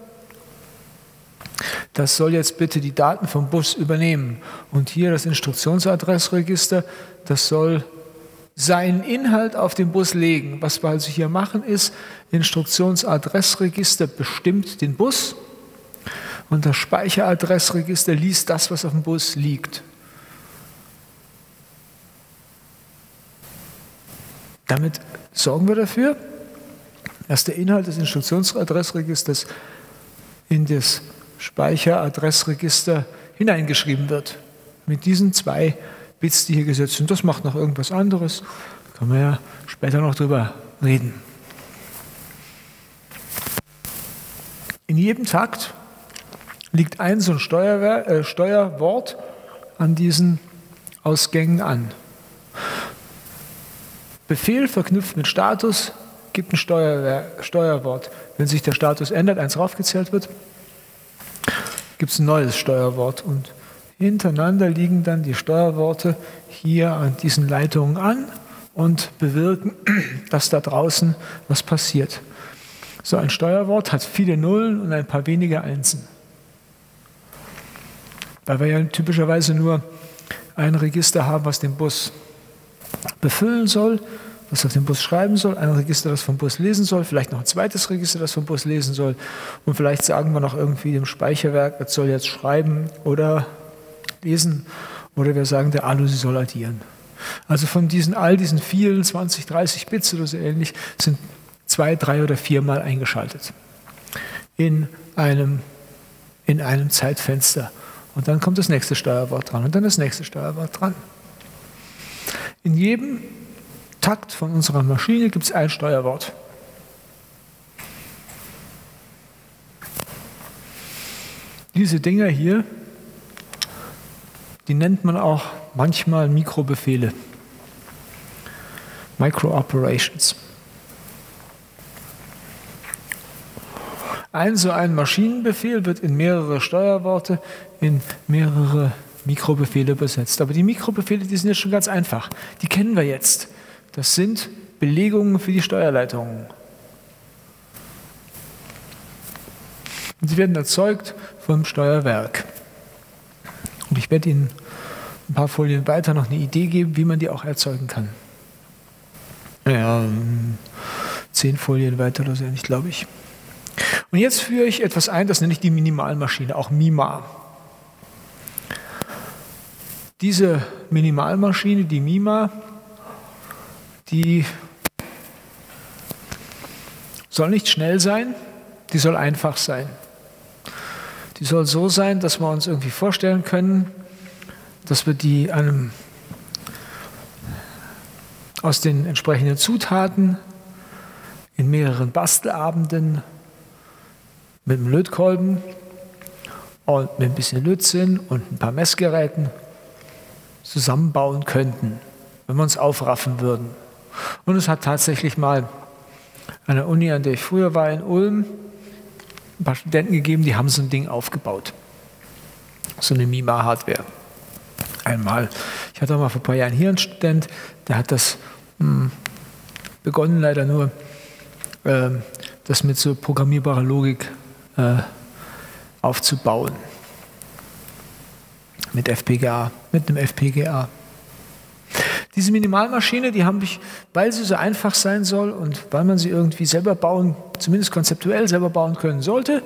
das soll jetzt bitte die Daten vom Bus übernehmen. Und hier das Instruktionsadressregister, das soll seinen Inhalt auf den Bus legen. Was wir also hier machen ist, Instruktionsadressregister bestimmt den Bus und das Speicheradressregister liest das, was auf dem Bus liegt. Damit sorgen wir dafür, dass der Inhalt des Instruktionsadressregisters in das Speicheradressregister hineingeschrieben wird. Mit diesen zwei Bits, die hier gesetzt sind. Das macht noch irgendwas anderes. Da können wir ja später noch drüber reden. In jedem Takt liegt ein so ein Steuerwer äh, Steuerwort an diesen Ausgängen an. Befehl verknüpft mit Status gibt ein Steuerwer Steuerwort. Wenn sich der Status ändert, eins raufgezählt wird, gibt es ein neues Steuerwort. Und hintereinander liegen dann die Steuerworte hier an diesen Leitungen an und bewirken, dass da draußen was passiert. So ein Steuerwort hat viele Nullen und ein paar wenige Einsen. Weil wir ja typischerweise nur ein Register haben, was den Bus befüllen soll, was auf den Bus schreiben soll, ein Register, das vom Bus lesen soll, vielleicht noch ein zweites Register, das vom Bus lesen soll und vielleicht sagen wir noch irgendwie dem Speicherwerk, das soll jetzt schreiben oder lesen oder wir sagen der Alu, sie soll addieren. Also von diesen all diesen vielen, zwanzig, dreißig Bits oder so ähnlich, sind zwei, drei oder viermal eingeschaltet in einem, in einem Zeitfenster. Und dann kommt das nächste Steuerwort dran und dann das nächste Steuerwort dran. In jedem Takt von unserer Maschine gibt es ein Steuerwort. Diese Dinger hier, die nennt man auch manchmal Mikrobefehle. Micro-Operations. Ein so ein Maschinenbefehl wird in mehrere Steuerworte, in mehrere Mikrobefehle übersetzt. Aber die Mikrobefehle, die sind jetzt schon ganz einfach. Die kennen wir jetzt. Das sind Belegungen für die Steuerleitungen. Und sie werden erzeugt vom Steuerwerk. Und ich werde Ihnen ein paar Folien weiter noch eine Idee geben, wie man die auch erzeugen kann. Ja, zehn Folien weiter oder so ähnlich, glaube ich. Und jetzt führe ich etwas ein, das nenne ich die Minimalmaschine, auch MIMA. Diese Minimalmaschine, die MIMA, die soll nicht schnell sein, die soll einfach sein. Die soll so sein, dass wir uns irgendwie vorstellen können, dass wir die einem, aus den entsprechenden Zutaten in mehreren Bastelabenden mit einem Lötkolben und mit ein bisschen Lötzinn und ein paar Messgeräten zusammenbauen könnten, wenn wir uns aufraffen würden. Und es hat tatsächlich mal an der Uni, an der ich früher war, in Ulm, ein paar Studenten gegeben, die haben so ein Ding aufgebaut. So eine MIMA-Hardware. Einmal. Ich hatte auch mal vor ein paar Jahren hier einen Student, der hat das mh, begonnen, leider nur, äh, das mit so programmierbarer Logik äh, aufzubauen. Mit F P G A, mit einem F P G A. Diese Minimalmaschine, die haben mich, weil sie so einfach sein soll und weil man sie irgendwie selber bauen, zumindest konzeptuell selber bauen können sollte,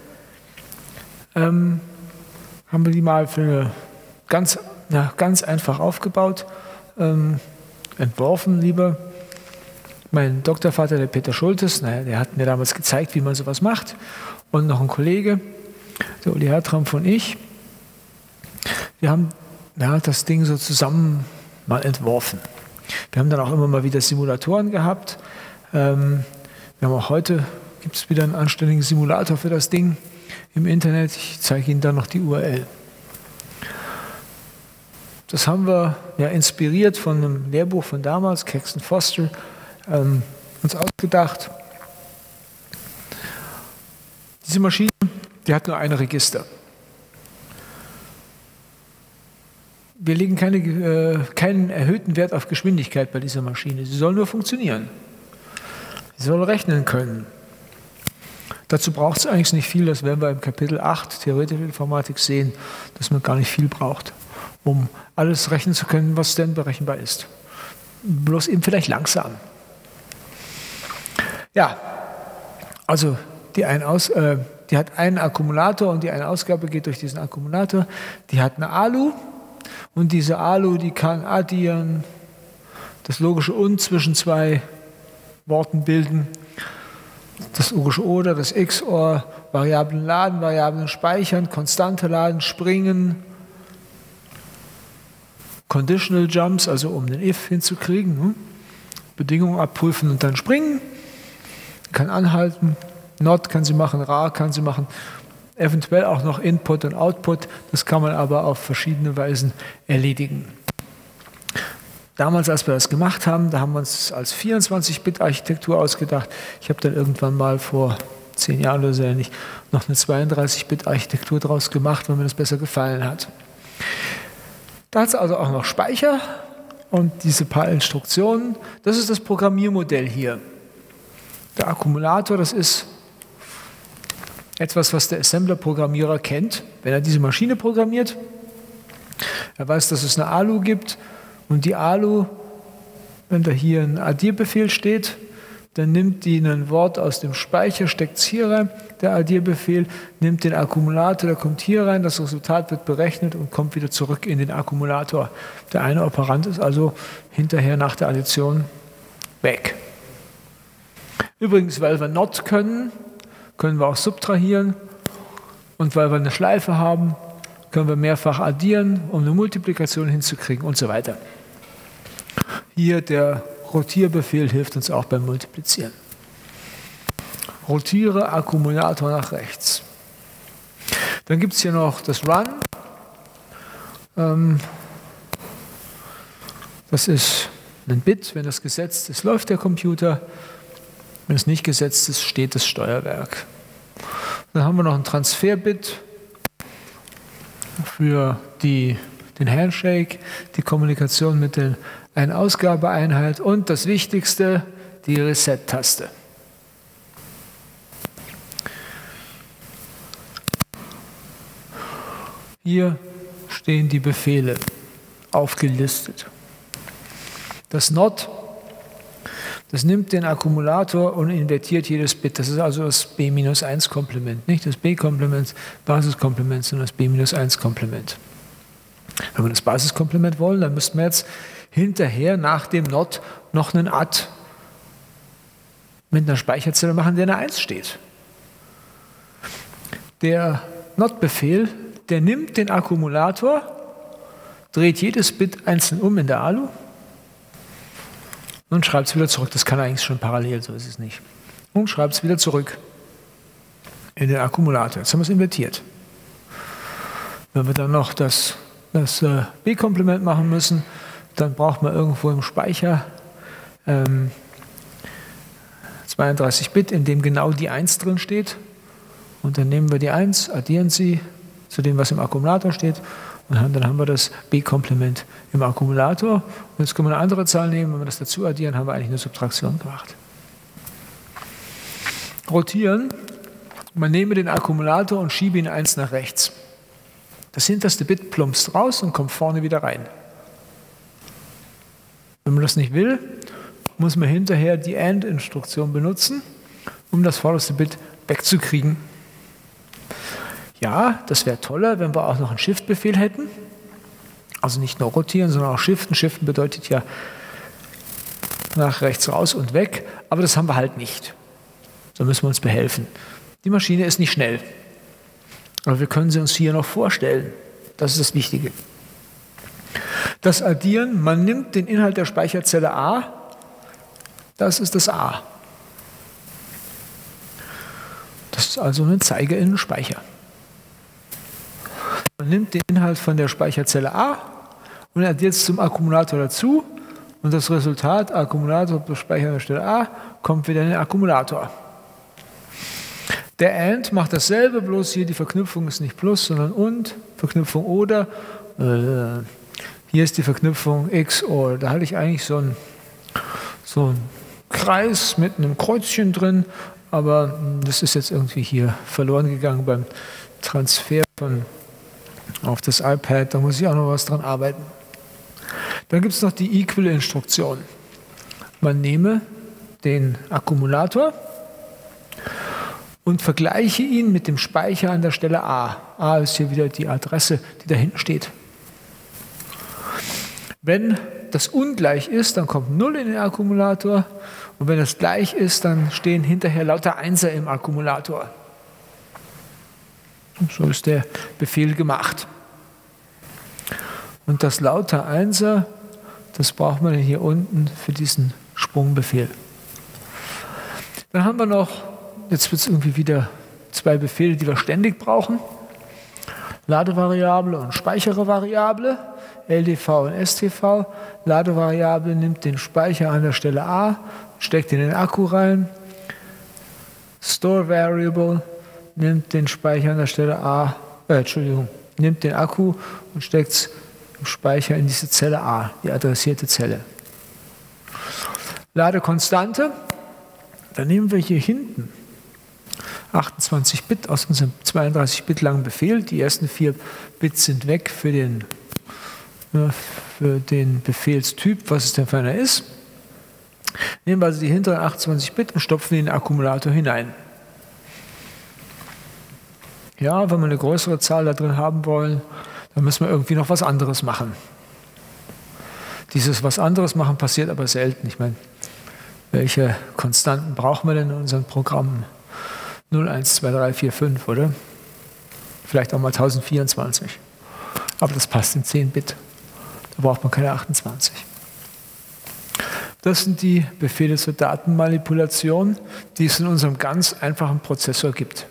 ähm, haben wir die mal für eine ganz, na, ganz einfach aufgebaut, ähm, entworfen lieber. Mein Doktorvater, der Peter Schultes, naja, der hat mir damals gezeigt, wie man sowas macht. Und noch ein Kollege, der Uli Hertram und ich. Wir haben ja, das Ding so zusammen mal entworfen. Wir haben dann auch immer mal wieder Simulatoren gehabt. Ähm, wir haben auch heute, gibt es wieder einen anständigen Simulator für das Ding im Internet. Ich zeige Ihnen dann noch die U R L. Das haben wir ja inspiriert von einem Lehrbuch von damals, Caxton Foster, ähm, uns ausgedacht. Diese Maschine, die hat nur ein Register. Wir legen keine, äh, keinen erhöhten Wert auf Geschwindigkeit bei dieser Maschine. Sie soll nur funktionieren. Sie soll rechnen können. Dazu braucht es eigentlich nicht viel, das werden wir im Kapitel acht Theoretische Informatik sehen, dass man gar nicht viel braucht, um alles rechnen zu können, was denn berechenbar ist. Bloß eben vielleicht langsam. Ja, also die, ein Aus, äh, die hat einen Akkumulator und die eine Ausgabe geht durch diesen Akkumulator. Die hat eine Alu. Und diese Alu, die kann addieren, das logische Und zwischen zwei Worten bilden, das logische Oder, das X O R, Variablen laden, Variablen speichern, Konstante laden, springen, Conditional Jumps, also um den If hinzukriegen, hm? Bedingungen abprüfen und dann springen, kann anhalten, Not kann sie machen, Rar kann sie machen eventuell auch noch Input und Output. Das kann man aber auf verschiedene Weisen erledigen. Damals, als wir das gemacht haben, da haben wir uns als vierundzwanzig-Bit-Architektur ausgedacht. Ich habe dann irgendwann mal vor zehn Jahren oder so ähnlich noch eine zweiunddreißig-Bit-Architektur draus gemacht, weil mir das besser gefallen hat. Da hat es also auch noch Speicher und diese paar Instruktionen. Das ist das Programmiermodell hier. Der Akkumulator, das ist etwas, was der Assembler-Programmierer kennt, wenn er diese Maschine programmiert. Er weiß, dass es eine Alu gibt und die Alu, wenn da hier ein Addierbefehl steht, dann nimmt die ein Wort aus dem Speicher, steckt es hier rein. Der Addierbefehl nimmt den Akkumulator, der kommt hier rein, das Resultat wird berechnet und kommt wieder zurück in den Akkumulator. Der eine Operand ist also hinterher nach der Addition weg. Übrigens, weil wir Not können, können wir auch subtrahieren. Und weil wir eine Schleife haben, können wir mehrfach addieren, um eine Multiplikation hinzukriegen und so weiter. Hier der Rotierbefehl hilft uns auch beim Multiplizieren. Rotiere Akkumulator nach rechts. Dann gibt es hier noch das Run. Ähm, das ist ein Bit. Wenn das gesetzt ist, läuft der Computer. Wenn es nicht gesetzt ist, steht das Steuerwerk. Dann haben wir noch ein Transferbit für die, den Handshake, die Kommunikation mit der Ein-Ausgabeeinheit und das Wichtigste, die Reset-Taste. Hier stehen die Befehle aufgelistet. Das Not, das nimmt den Akkumulator und invertiert jedes Bit. Das ist also das B minus eins Komplement. Nicht das B-Komplement, Basiskomplement, sondern das B minus eins Komplement. Wenn wir das Basiskomplement wollen, dann müssten wir jetzt hinterher nach dem Not noch einen Add mit einer Speicherzelle machen, der eine eins steht. Der Not-Befehl, der nimmt den Akkumulator, dreht jedes Bit einzeln um in der Alu und schreibt es wieder zurück. Das kann eigentlich schon parallel, so ist es nicht. Und schreibt es wieder zurück in den Akkumulator. Jetzt haben wir es invertiert. Wenn wir dann noch das, das äh, B-Komplement machen müssen, dann braucht man irgendwo im Speicher ähm, zweiunddreißig Bit, in dem genau die eins drin steht. Und dann nehmen wir die eins, addieren sie zu dem, was im Akkumulator steht. Und dann haben wir das B-Komplement im Akkumulator. Und jetzt können wir eine andere Zahl nehmen. Wenn wir das dazu addieren, haben wir eigentlich eine Subtraktion gemacht. Rotieren. Man nehme den Akkumulator und schiebe ihn eins nach rechts. Das hinterste Bit plumpst raus und kommt vorne wieder rein. Wenn man das nicht will, muss man hinterher die AND-Instruktion benutzen, um das vorderste Bit wegzukriegen. Ja, das wäre toller, wenn wir auch noch einen Shift-Befehl hätten. Also nicht nur rotieren, sondern auch shiften. Shiften bedeutet ja nach rechts raus und weg, aber das haben wir halt nicht. So müssen wir uns behelfen. Die Maschine ist nicht schnell, aber wir können sie uns hier noch vorstellen. Das ist das Wichtige. Das Addieren, man nimmt den Inhalt der Speicherzelle A, das ist das A. Das ist also ein Zeiger in den Speicher. Man nimmt den Inhalt von der Speicherzelle A und addiert es zum Akkumulator dazu und das Resultat, Akkumulator Speicher an der Stelle A, kommt wieder in den Akkumulator. Der AND macht dasselbe, bloß hier die Verknüpfung ist nicht Plus, sondern und, Verknüpfung oder. Äh, hier ist die Verknüpfung X or. Da hatte ich eigentlich so einen so einen Kreis mit einem Kreuzchen drin, aber das ist jetzt irgendwie hier verloren gegangen beim Transfer von auf das iPad. Da muss ich auch noch was dran arbeiten. Dann gibt es noch die Equal-Instruktion. Man nehme den Akkumulator und vergleiche ihn mit dem Speicher an der Stelle A. A ist hier wieder die Adresse, die da hinten steht. Wenn das ungleich ist, dann kommt null in den Akkumulator und wenn es gleich ist, dann stehen hinterher lauter Einser im Akkumulator. Und so ist der Befehl gemacht. Und das lauter Einser, das braucht man hier unten für diesen Sprungbefehl. Dann haben wir noch, jetzt wird es irgendwie wieder zwei Befehle, die wir ständig brauchen. Ladevariable und Speichervariable, L D V und S T V. Ladevariable nimmt den Speicher an der Stelle A, steckt in den Akku rein. Store Variable nimmt den Speicher an der Stelle A, äh, Entschuldigung, nimmt den Akku und steckt es im Speicher in diese Zelle A, die adressierte Zelle. Ladekonstante, dann nehmen wir hier hinten achtundzwanzig Bit aus unserem zweiunddreißig Bit langen Befehl. Die ersten vier Bits sind weg für den, ja, für den Befehlstyp, was es denn für einer ist. Nehmen wir also die hinteren achtundzwanzig Bit und stopfen in den Akkumulator hinein. Ja, wenn wir eine größere Zahl da drin haben wollen, dann müssen wir irgendwie noch was anderes machen. Dieses was anderes machen passiert aber selten. Ich meine, welche Konstanten brauchen wir denn in unseren Programmen? null, eins, zwei, drei, vier, fünf, oder? Vielleicht auch mal tausendvierundzwanzig. Aber das passt in zehn Bit. Da braucht man keine achtundzwanzig. Das sind die Befehle zur Datenmanipulation, die es in unserem ganz einfachen Prozessor gibt.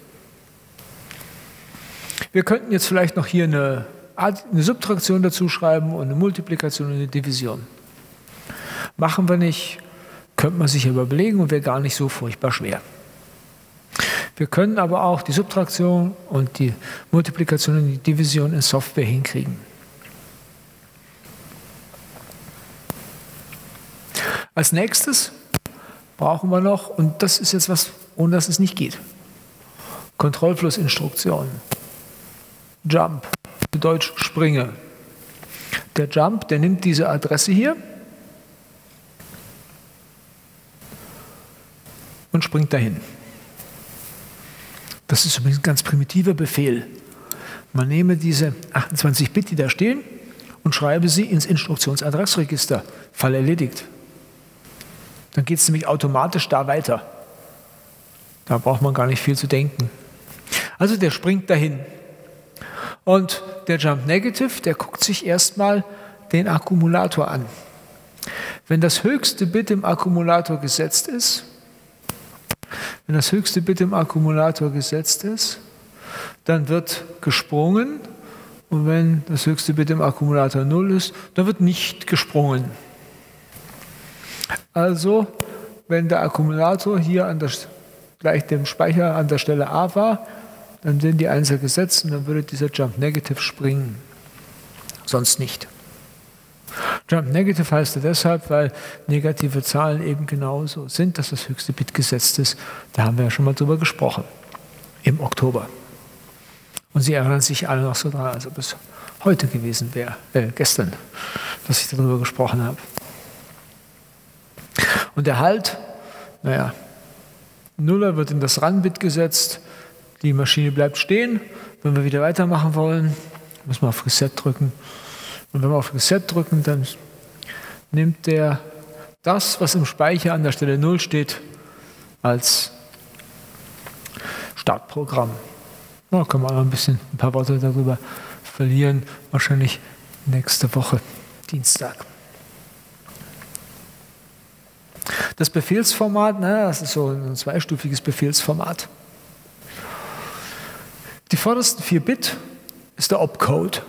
Wir könnten jetzt vielleicht noch hier eine, eine Subtraktion dazu schreiben und eine Multiplikation und eine Division. Machen wir nicht, könnte man sich überlegen und wäre gar nicht so furchtbar schwer. Wir können aber auch die Subtraktion und die Multiplikation und die Division in Software hinkriegen. Als nächstes brauchen wir noch, und das ist jetzt was, ohne dass es nicht geht, Kontrollflussinstruktionen. Jump, zu Deutsch springe. Der Jump, der nimmt diese Adresse hier und springt dahin. Das ist übrigens ein ganz primitiver Befehl. Man nehme diese achtundzwanzig Bit, die da stehen, und schreibe sie ins Instruktionsadressregister. Fall erledigt. Dann geht es nämlich automatisch da weiter. Da braucht man gar nicht viel zu denken. Also der springt dahin. Und der Jump Negative, der guckt sich erstmal den Akkumulator an. Wenn das höchste Bit im Akkumulator gesetzt ist, wenn das höchste Bit im Akkumulator gesetzt ist, dann wird gesprungen. Und wenn das höchste Bit im Akkumulator null ist, dann wird nicht gesprungen. Also, wenn der Akkumulator hier an der, gleich dem Speicher an der Stelle A war, dann sind die Einser gesetzt und dann würde dieser Jump Negative springen. Sonst nicht. Jump Negative heißt er deshalb, weil negative Zahlen eben genauso sind, dass das höchste Bit gesetzt ist. Da haben wir ja schon mal drüber gesprochen, im Oktober. Und Sie erinnern sich alle noch so dran, als ob es heute gewesen wäre, äh, gestern, dass ich darüber gesprochen habe. Und der Halt, naja, Nuller wird in das Run-Bit gesetzt, die Maschine bleibt stehen. Wenn wir wieder weitermachen wollen, müssen wir auf Reset drücken. Und wenn wir auf Reset drücken, dann nimmt der das, was im Speicher an der Stelle null steht, als Startprogramm. Da können wir auch noch ein bisschen ein paar Worte darüber verlieren, wahrscheinlich nächste Woche, Dienstag. Das Befehlsformat, naja, das ist so ein zweistufiges Befehlsformat. Die vordersten vier Bit ist der Opcode.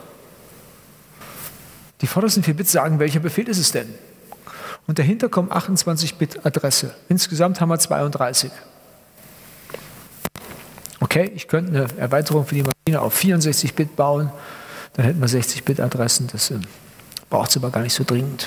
Die vordersten vier Bit sagen, welcher Befehl ist es denn? Und dahinter kommen achtundzwanzig Bit Adresse. Insgesamt haben wir zweiunddreißig. Okay, ich könnte eine Erweiterung für die Maschine auf vierundsechzig Bit bauen, dann hätten wir sechzig Bit Adressen, das äh, braucht es aber gar nicht so dringend.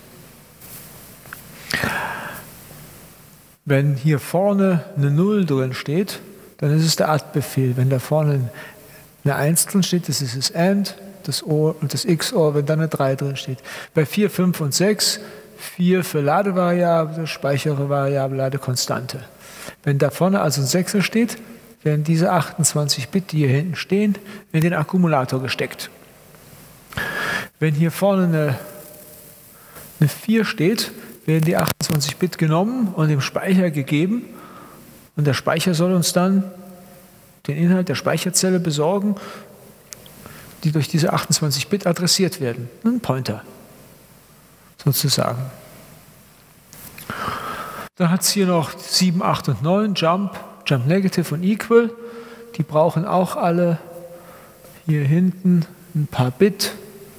Wenn hier vorne eine null drin steht, dann ist es der Add-Befehl. Wenn da vorne eine eins drin steht, das ist das AND, das O und das X O R, wenn da eine drei drin steht. Bei vier, fünf und sechs, vier für Ladevariable, Speichervariable, Ladekonstante. Wenn da vorne also ein Sechser steht, werden diese achtundzwanzig Bit, die hier hinten stehen, in den Akkumulator gesteckt. Wenn hier vorne eine, eine vier steht, werden die achtundzwanzig Bit genommen und dem Speicher gegeben. Und der Speicher soll uns dann den Inhalt der Speicherzelle besorgen, die durch diese achtundzwanzig Bit adressiert werden. Ein Pointer, sozusagen. Dann hat es hier noch sieben, acht und neun, Jump, Jump Negative und Equal. die brauchen auch alle hier hinten ein paar Bit.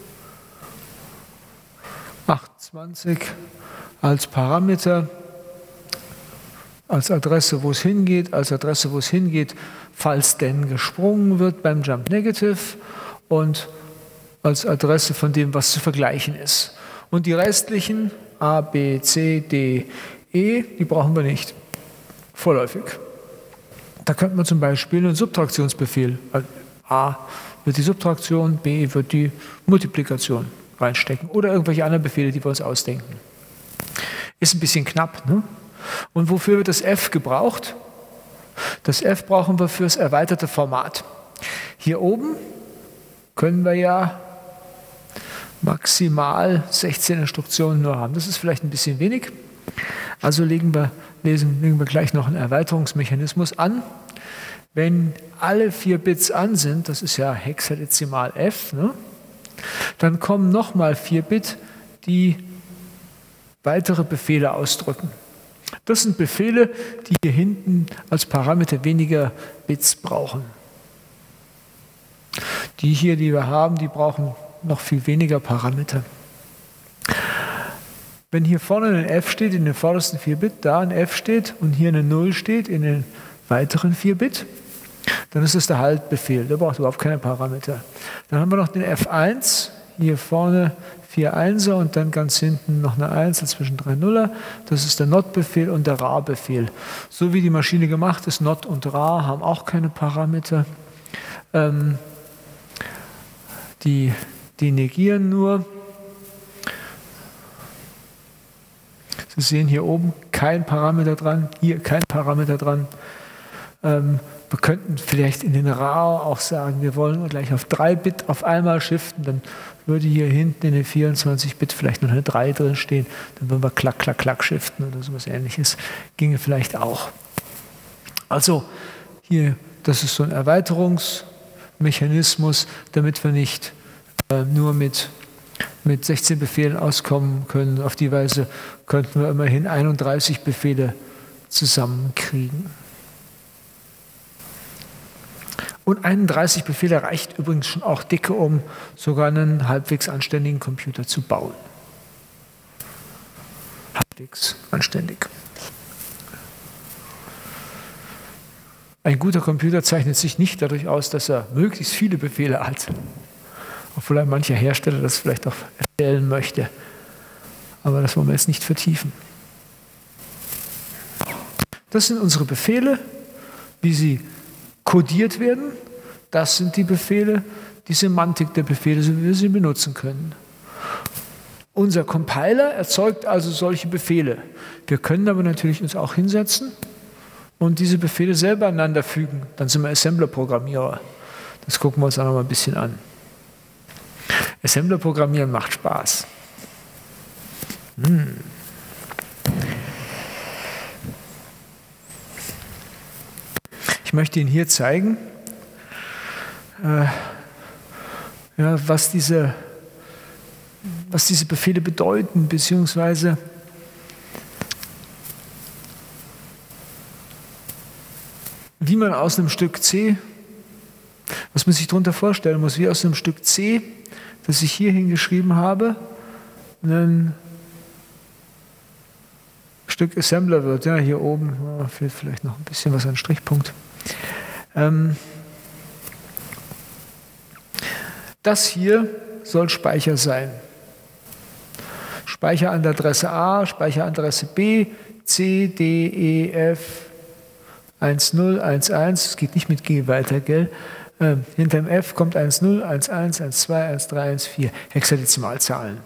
achtundzwanzig als Parameter, als Adresse, wo es hingeht, als Adresse, wo es hingeht, falls denn gesprungen wird beim Jump Negative und als Adresse von dem, was zu vergleichen ist. Und die restlichen A, B, C, D, E, die brauchen wir nicht. Vorläufig. Da könnte man zum Beispiel einen Subtraktionsbefehl, A wird die Subtraktion, B wird die Multiplikation reinstecken oder irgendwelche anderen Befehle, die wir uns ausdenken. Ist ein bisschen knapp, ne? Und wofür wird das F gebraucht? Das F brauchen wir fürs erweiterte Format. Hier oben können wir ja maximal sechzehn Instruktionen nur haben. Das ist vielleicht ein bisschen wenig. Also legen wir, lesen, legen wir gleich noch einen Erweiterungsmechanismus an. Wenn alle vier Bits an sind, das ist ja Hexadezimal F, ne? Dann kommen nochmal vier Bit, die weitere Befehle ausdrücken. Das sind Befehle, die hier hinten als Parameter weniger Bits brauchen. Die hier, die wir haben, die brauchen noch viel weniger Parameter. Wenn hier vorne ein F steht, in den vordersten vier Bit, da ein F steht und hier eine Null steht in den weiteren vier Bit, dann ist es der Haltbefehl, der braucht überhaupt keine Parameter. Dann haben wir noch den F eins, hier vorne vier Einser und dann ganz hinten noch eine eins, dazwischen drei Nuller. Das ist der Not-Befehl und der Ra-Befehl. So wie die Maschine gemacht ist, Not und Ra haben auch keine Parameter. Ähm, die, die negieren nur. Sie sehen hier oben kein Parameter dran, hier kein Parameter dran. Ähm, wir könnten vielleicht in den Ra auch sagen, wir wollen gleich auf drei Bit auf einmal shiften, dann würde hier hinten in den vierundzwanzig Bit vielleicht noch eine drei drin stehen, dann würden wir klack, klack, klack shiften oder sowas Ähnliches. Ginge vielleicht auch. Also hier, das ist so ein Erweiterungsmechanismus, damit wir nicht äh, nur mit, mit sechzehn Befehlen auskommen können. Auf die Weise könnten wir immerhin einunddreißig Befehle zusammenkriegen. Und einunddreißig Befehle reicht übrigens schon auch dicke, um sogar einen halbwegs anständigen Computer zu bauen. Halbwegs anständig. Ein guter Computer zeichnet sich nicht dadurch aus, dass er möglichst viele Befehle hat. Obwohl ein mancher Hersteller das vielleicht auch erzählen möchte. Aber das wollen wir jetzt nicht vertiefen. Das sind unsere Befehle, wie sie kodiert werden. Das sind die Befehle, die Semantik der Befehle, so wie wir sie benutzen können. Unser Compiler erzeugt also solche Befehle. Wir können aber natürlich uns auch hinsetzen und diese Befehle selber aneinander fügen. Dann sind wir Assembler-Programmierer. Das gucken wir uns auch noch mal ein bisschen an. Assembler-Programmieren macht Spaß. Hm. Ich möchte Ihnen hier zeigen, äh, ja, was, diese, was diese Befehle bedeuten, beziehungsweise wie man aus einem Stück C, was man sich darunter vorstellen muss, wie aus einem Stück C, das ich hier hingeschrieben habe, ein Stück Assembler wird. Ja, hier oben oh, fehlt vielleicht noch ein bisschen was an Strichpunkt. Ähm, das hier soll Speicher sein. Speicher an der Adresse A, Speicher an der Adresse B, C, D, E, F, eins null, eins eins, es geht nicht mit G weiter, gell? Ähm, hinter dem F kommt eins null, eins eins, eins zwei, eins drei, eins vier, Hexadezimalzahlen.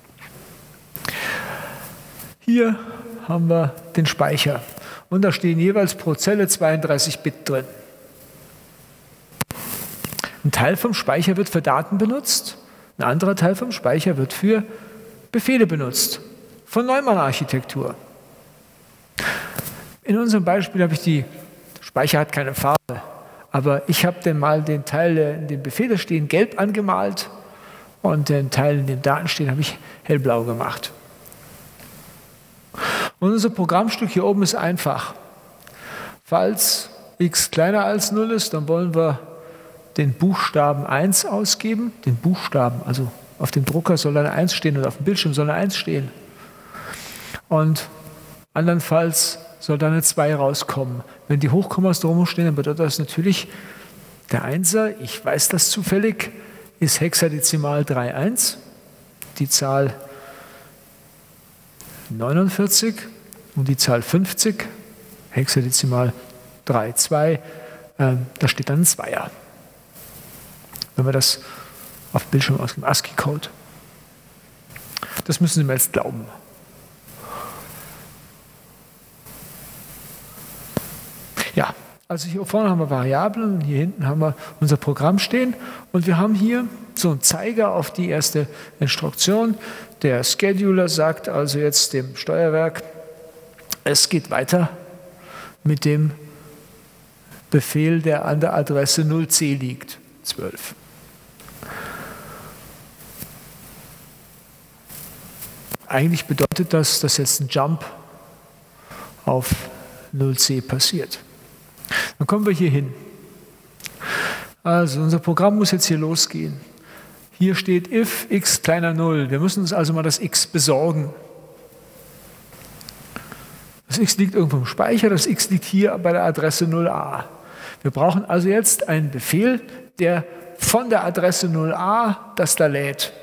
Hier haben wir den Speicher und da stehen jeweils pro Zelle zweiunddreißig Bit drin. Ein Teil vom Speicher wird für Daten benutzt, ein anderer Teil vom Speicher wird für Befehle benutzt, von Neumann-Architektur. In unserem Beispiel habe ich die, Speicher hat keine Farbe, aber ich habe dann mal den Teil, der in den Befehlen stehen, gelb angemalt und den Teil, in den Daten stehen, habe ich hellblau gemacht. Und unser Programmstück hier oben ist einfach. Falls x kleiner als null ist, dann wollen wir den Buchstaben eins ausgeben. Den Buchstaben, also auf dem Drucker soll eine eins stehen und auf dem Bildschirm soll eine eins stehen. Und andernfalls soll da eine zwei rauskommen. Wenn die Hochkommas drumherum stehen, dann bedeutet das natürlich, der Einser, ich weiß das zufällig, ist hexadezimal drei Komma eins, die Zahl neunundvierzig und die Zahl fünfzig, hexadezimal drei Komma zwei, äh, da steht dann ein Zweier. Wenn wir das auf dem Bildschirm ausgeben, ASCII-Code. Das müssen Sie mir jetzt glauben. Ja, also hier vorne haben wir Variablen und hier hinten haben wir unser Programm stehen und wir haben hier so einen Zeiger auf die erste Instruktion. Der Scheduler sagt also jetzt dem Steuerwerk, es geht weiter mit dem Befehl, der an der Adresse null c liegt, zwölf. Eigentlich bedeutet das, dass jetzt ein Jump auf null c passiert. Dann kommen wir hier hin. Also unser Programm muss jetzt hier losgehen. Hier steht if x kleiner null. Wir müssen uns also mal das x besorgen. Das x liegt irgendwo im Speicher, das x liegt hier bei der Adresse null a. Wir brauchen also jetzt einen Befehl, der von der Adresse null a das da lädt.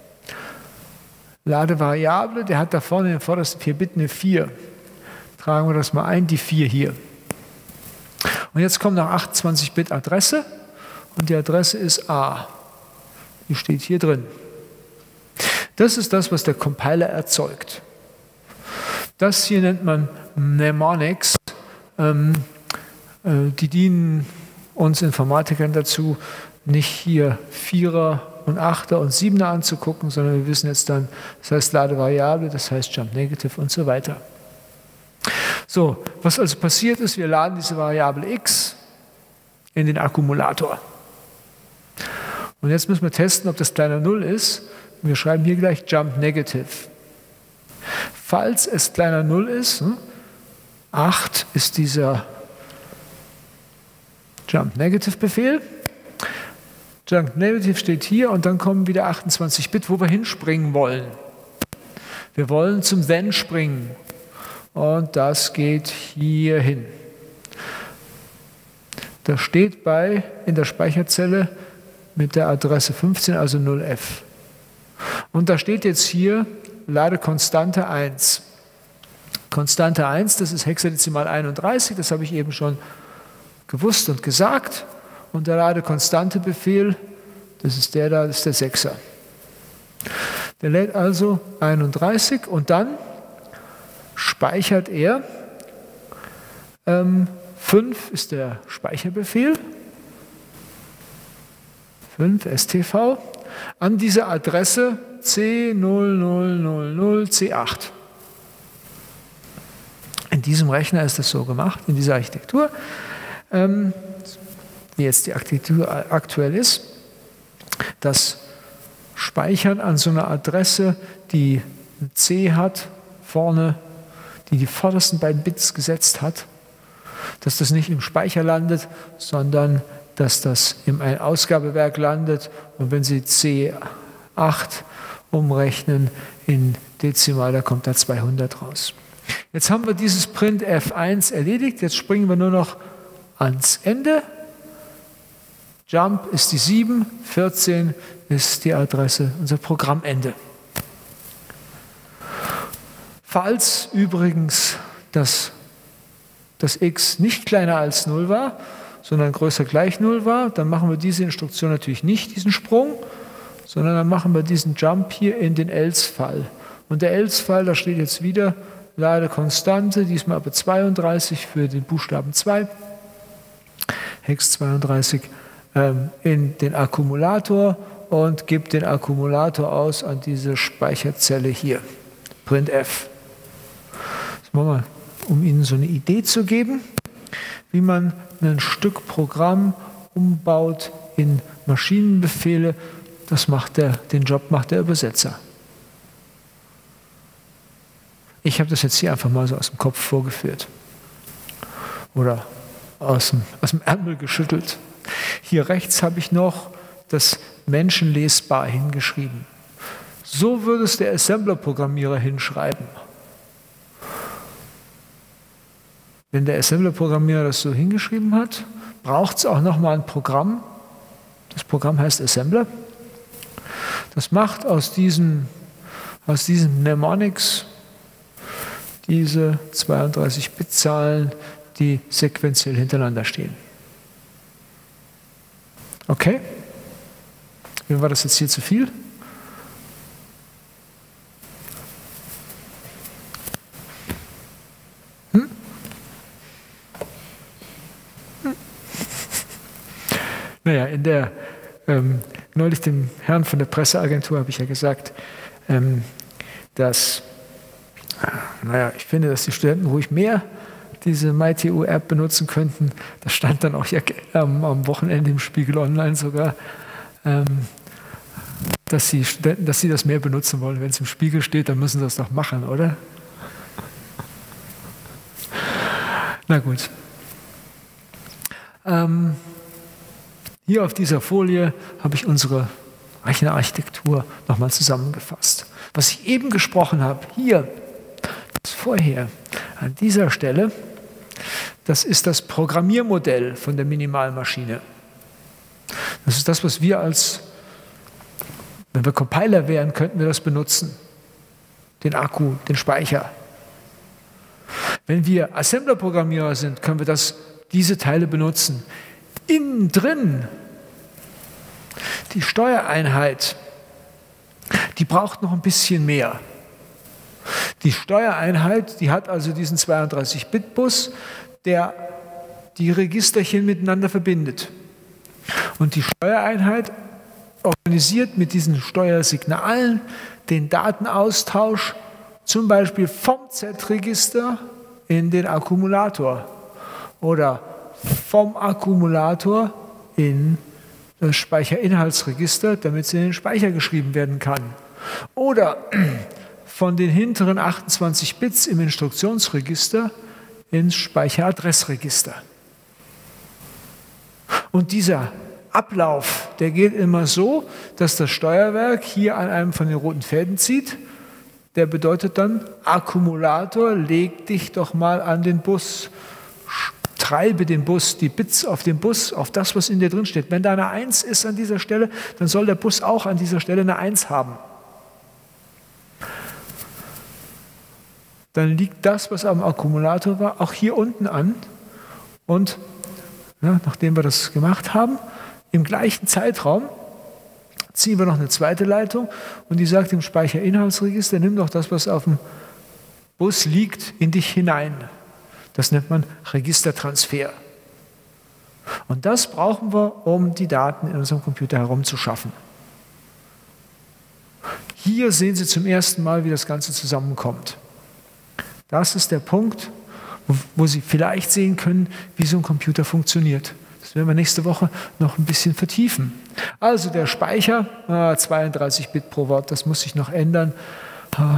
Ladevariable, der hat da vorne in den vordersten vier Bit eine vier. Tragen wir das mal ein, die vier hier. Und jetzt kommt noch achtundzwanzig Bit Adresse und die Adresse ist A. Die steht hier drin. Das ist das, was der Compiler erzeugt. Das hier nennt man Mnemonics. Ähm, äh, die dienen uns Informatikern dazu, nicht hier Vierer und Achter und Siebener anzugucken, sondern wir wissen jetzt dann, das heißt Ladevariable, das heißt Jump Negative und so weiter. So, was also passiert ist, wir laden diese Variable x in den Akkumulator. Und jetzt müssen wir testen, ob das kleiner null ist. Wir schreiben hier gleich Jump Negative. Falls es kleiner null ist, acht ist dieser Jump Negative Befehl. Jump Negative steht hier und dann kommen wieder achtundzwanzig Bit, wo wir hinspringen wollen. Wir wollen zum Then springen. Und das geht hier hin. Das steht bei, in der Speicherzelle mit der Adresse fünfzehn, also null f. Und da steht jetzt hier Ladekonstante eins. Konstante eins, das ist hexadezimal einunddreißig, das habe ich eben schon gewusst und gesagt. Und der Ladekonstante-Befehl, das ist der da, das ist der Sechser. Der lädt also einunddreißig und dann speichert er, ähm, fünf ist der Speicherbefehl, fünf S T V, an diese Adresse C null null null null C acht. In diesem Rechner ist das so gemacht, in dieser Architektur, ähm, wie jetzt die Architektur aktuell ist. Das Speichern an so einer Adresse, die ein C hat, vorne, die die vordersten beiden Bits gesetzt hat, dass das nicht im Speicher landet, sondern dass das im Ausgabewerk landet. Und wenn Sie C acht umrechnen in Dezimal, da kommt da zweihundert raus. Jetzt haben wir dieses Print F eins erledigt. Jetzt springen wir nur noch ans Ende. Jump ist die sieben, vierzehn ist die Adresse, unser Programmende. Falls übrigens das, das x nicht kleiner als null war, sondern größer gleich null war, dann machen wir diese Instruktion natürlich nicht, diesen Sprung, sondern dann machen wir diesen Jump hier in den Else-Fall. Und der Else-Fall, da steht jetzt wieder Ladekonstante, diesmal aber zweiunddreißig für den Buchstaben zwei, Hex zweiunddreißig, ähm, in den Akkumulator und gibt den Akkumulator aus an diese Speicherzelle hier, printf. Das machen wir, um Ihnen so eine Idee zu geben, wie man ein Stück Programm umbaut in Maschinenbefehle. Das macht der, den Job macht der Übersetzer. Ich habe das jetzt hier einfach mal so aus dem Kopf vorgeführt. Oder aus dem, aus dem Ärmel geschüttelt. Hier rechts habe ich noch das menschenlesbar hingeschrieben. So würde es der Assembler-Programmierer hinschreiben. Wenn der Assembler-Programmierer das so hingeschrieben hat, braucht es auch nochmal ein Programm. Das Programm heißt Assembler. Das macht aus diesen, aus diesen Mnemonics diese zweiunddreißig Bit Zahlen, die sequenziell hintereinander stehen. Okay? Wem war das jetzt hier zu viel? Hm? Hm. Naja, in der, ähm, neulich dem Herrn von der Presseagentur habe ich ja gesagt, ähm, dass, naja, ich finde, dass die Studenten ruhig mehr diese MyTU-App benutzen könnten. Das stand dann auch ja ähm, am Wochenende im Spiegel Online sogar, ähm, dass, die Studenten, dass sie das mehr benutzen wollen. Wenn es im Spiegel steht, dann müssen sie das doch machen, oder? Na gut. Ähm, hier auf dieser Folie habe ich unsere Rechnerarchitektur nochmal zusammengefasst. Was ich eben gesprochen habe, hier, das vorher, an dieser Stelle, das ist das Programmiermodell von der Minimalmaschine. Das ist das, was wir als, wenn wir Compiler wären, könnten wir das benutzen. Den Akku, den Speicher. Wenn wir Assembler-Programmierer sind, können wir das, diese Teile benutzen. Innen drin, die Steuereinheit, die braucht noch ein bisschen mehr. Die Steuereinheit, die hat also diesen zweiunddreißig Bit Bus, der die Registerchen miteinander verbindet. Und die Steuereinheit organisiert mit diesen Steuersignalen den Datenaustausch, zum Beispiel vom Z-Register in den Akkumulator oder vom Akkumulator in das Speicherinhaltsregister, damit es in den Speicher geschrieben werden kann. Oder von den hinteren achtundzwanzig Bits im Instruktionsregister ins Speicheradressregister. Und dieser Ablauf, der geht immer so, dass das Steuerwerk hier an einem von den roten Fäden zieht. Der bedeutet dann, Akkumulator, leg dich doch mal an den Bus. Treibe den Bus, die Bits auf den Bus, auf das, was in dir drin steht. Wenn da eine eins ist an dieser Stelle, dann soll der Bus auch an dieser Stelle eine eins haben. Dann liegt das, was am Akkumulator war, auch hier unten an. Und ja, nachdem wir das gemacht haben, im gleichen Zeitraum ziehen wir noch eine zweite Leitung und die sagt im Speicherinhaltsregister, nimm doch das, was auf dem Bus liegt, in dich hinein. Das nennt man Registertransfer. Und das brauchen wir, um die Daten in unserem Computer herumzuschaffen. Hier sehen Sie zum ersten Mal, wie das Ganze zusammenkommt. Das ist der Punkt, wo, wo Sie vielleicht sehen können, wie so ein Computer funktioniert. Das werden wir nächste Woche noch ein bisschen vertiefen. Also der Speicher, ah, zweiunddreißig Bit pro Wort, das muss sich noch ändern. Ah.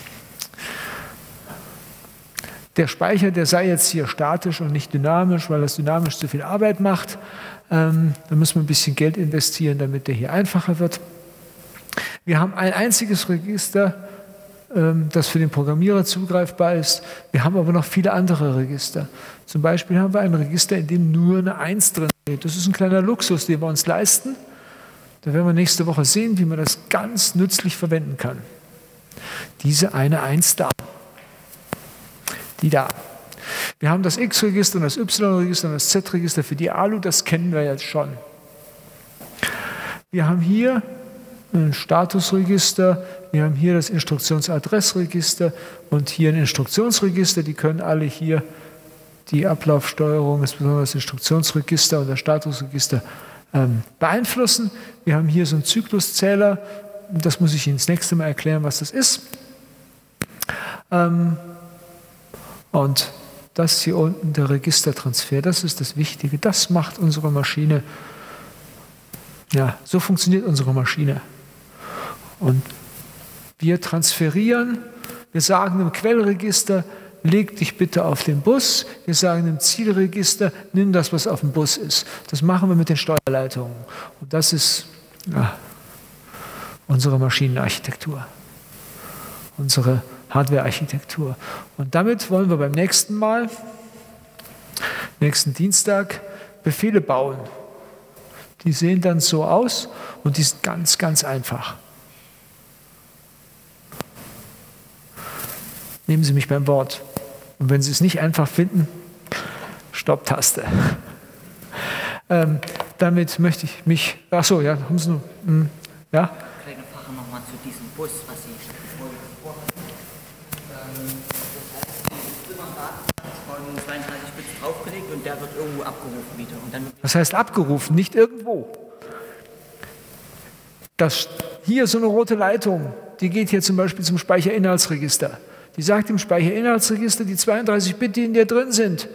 Der Speicher, der sei jetzt hier statisch und nicht dynamisch, weil das dynamisch zu viel Arbeit macht. Ähm, da müssen wir ein bisschen Geld investieren, damit der hier einfacher wird. Wir haben ein einziges Register, ähm, das für den Programmierer zugreifbar ist. Wir haben aber noch viele andere Register. Zum Beispiel haben wir ein Register, in dem nur eine eins drin steht. Das ist ein kleiner Luxus, den wir uns leisten. Da werden wir nächste Woche sehen, wie man das ganz nützlich verwenden kann. Diese eine eins da. Die da. Wir haben das X-Register und das Y-Register und das Z-Register für die A L U, das kennen wir jetzt schon. Wir haben hier ein Statusregister, wir haben hier das Instruktionsadressregister und hier ein Instruktionsregister, die können alle hier die Ablaufsteuerung, insbesondere das Instruktionsregister und das Statusregister ähm, beeinflussen. Wir haben hier so einen Zykluszähler, das muss ich Ihnen das nächste Mal erklären, was das ist. Ähm, Und das hier unten, der Registertransfer, das ist das Wichtige. Das macht unsere Maschine. Ja, so funktioniert unsere Maschine. Und wir transferieren, wir sagen im Quellregister, leg dich bitte auf den Bus. Wir sagen im Zielregister, nimm das, was auf dem Bus ist. Das machen wir mit den Steuerleitungen. Und das ist ja, unsere Maschinenarchitektur, unsere Hardwarearchitektur. Und damit wollen wir beim nächsten Mal, nächsten Dienstag, Befehle bauen. Die sehen dann so aus und die sind ganz, ganz einfach. Nehmen Sie mich beim Wort. Und wenn Sie es nicht einfach finden, Stopptaste. ähm, damit möchte ich mich. Ach so, ja, haben Sie noch. Hm, ja? Kleine Frage nochmal zu diesem Bus, was Sie vorhin gesprochen haben. Ähm, das heißt, es ist immer ein Datensatz von zweiunddreißig Bits draufgelegt und der wird irgendwo abgerufen wieder. Und dann das heißt abgerufen, nicht irgendwo. Das, hier so eine rote Leitung, die geht hier zum Beispiel zum Speicherinhaltsregister. Die sagt im Speicherinhaltsregister, die zweiunddreißig Bit, die in dir drin sind,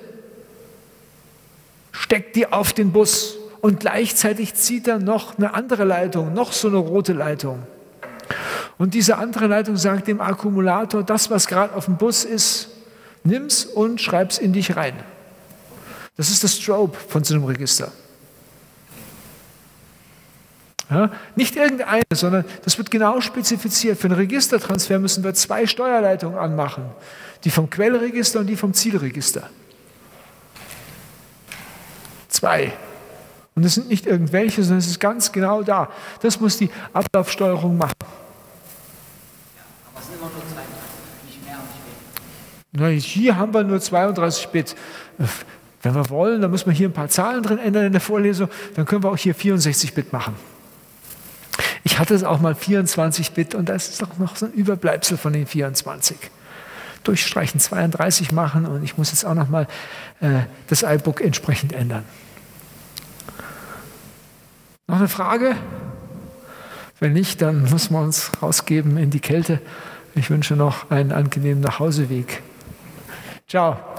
steckt die auf den Bus und gleichzeitig zieht er noch eine andere Leitung, noch so eine rote Leitung. Und diese andere Leitung sagt dem Akkumulator, das, was gerade auf dem Bus ist, nimm's und schreib's in dich rein. Das ist das Strobe von so einem Register. Ja, nicht irgendeine, sondern das wird genau spezifiziert. Für einen Registertransfer müssen wir zwei Steuerleitungen anmachen. Die vom Quellregister und die vom Zielregister. Zwei. Und das sind nicht irgendwelche, sondern es ist ganz genau da. Das muss die Ablaufsteuerung machen. Ja, aber es sind immer nur zweiunddreißig, nicht mehr und nicht weniger. Na, hier haben wir nur zweiunddreißig Bit. Wenn wir wollen, dann müssen wir hier ein paar Zahlen drin ändern in der Vorlesung. Dann können wir auch hier vierundsechzig Bit machen. Ich hatte es auch mal vierundzwanzig Bit und das ist doch noch so ein Überbleibsel von den vierundzwanzig. Durchstreichen zweiunddreißig machen und ich muss jetzt auch noch mal äh, das iBook entsprechend ändern. Noch eine Frage? Wenn nicht, dann müssen wir uns rausgeben in die Kälte. Ich wünsche noch einen angenehmen Nachhauseweg. Ciao.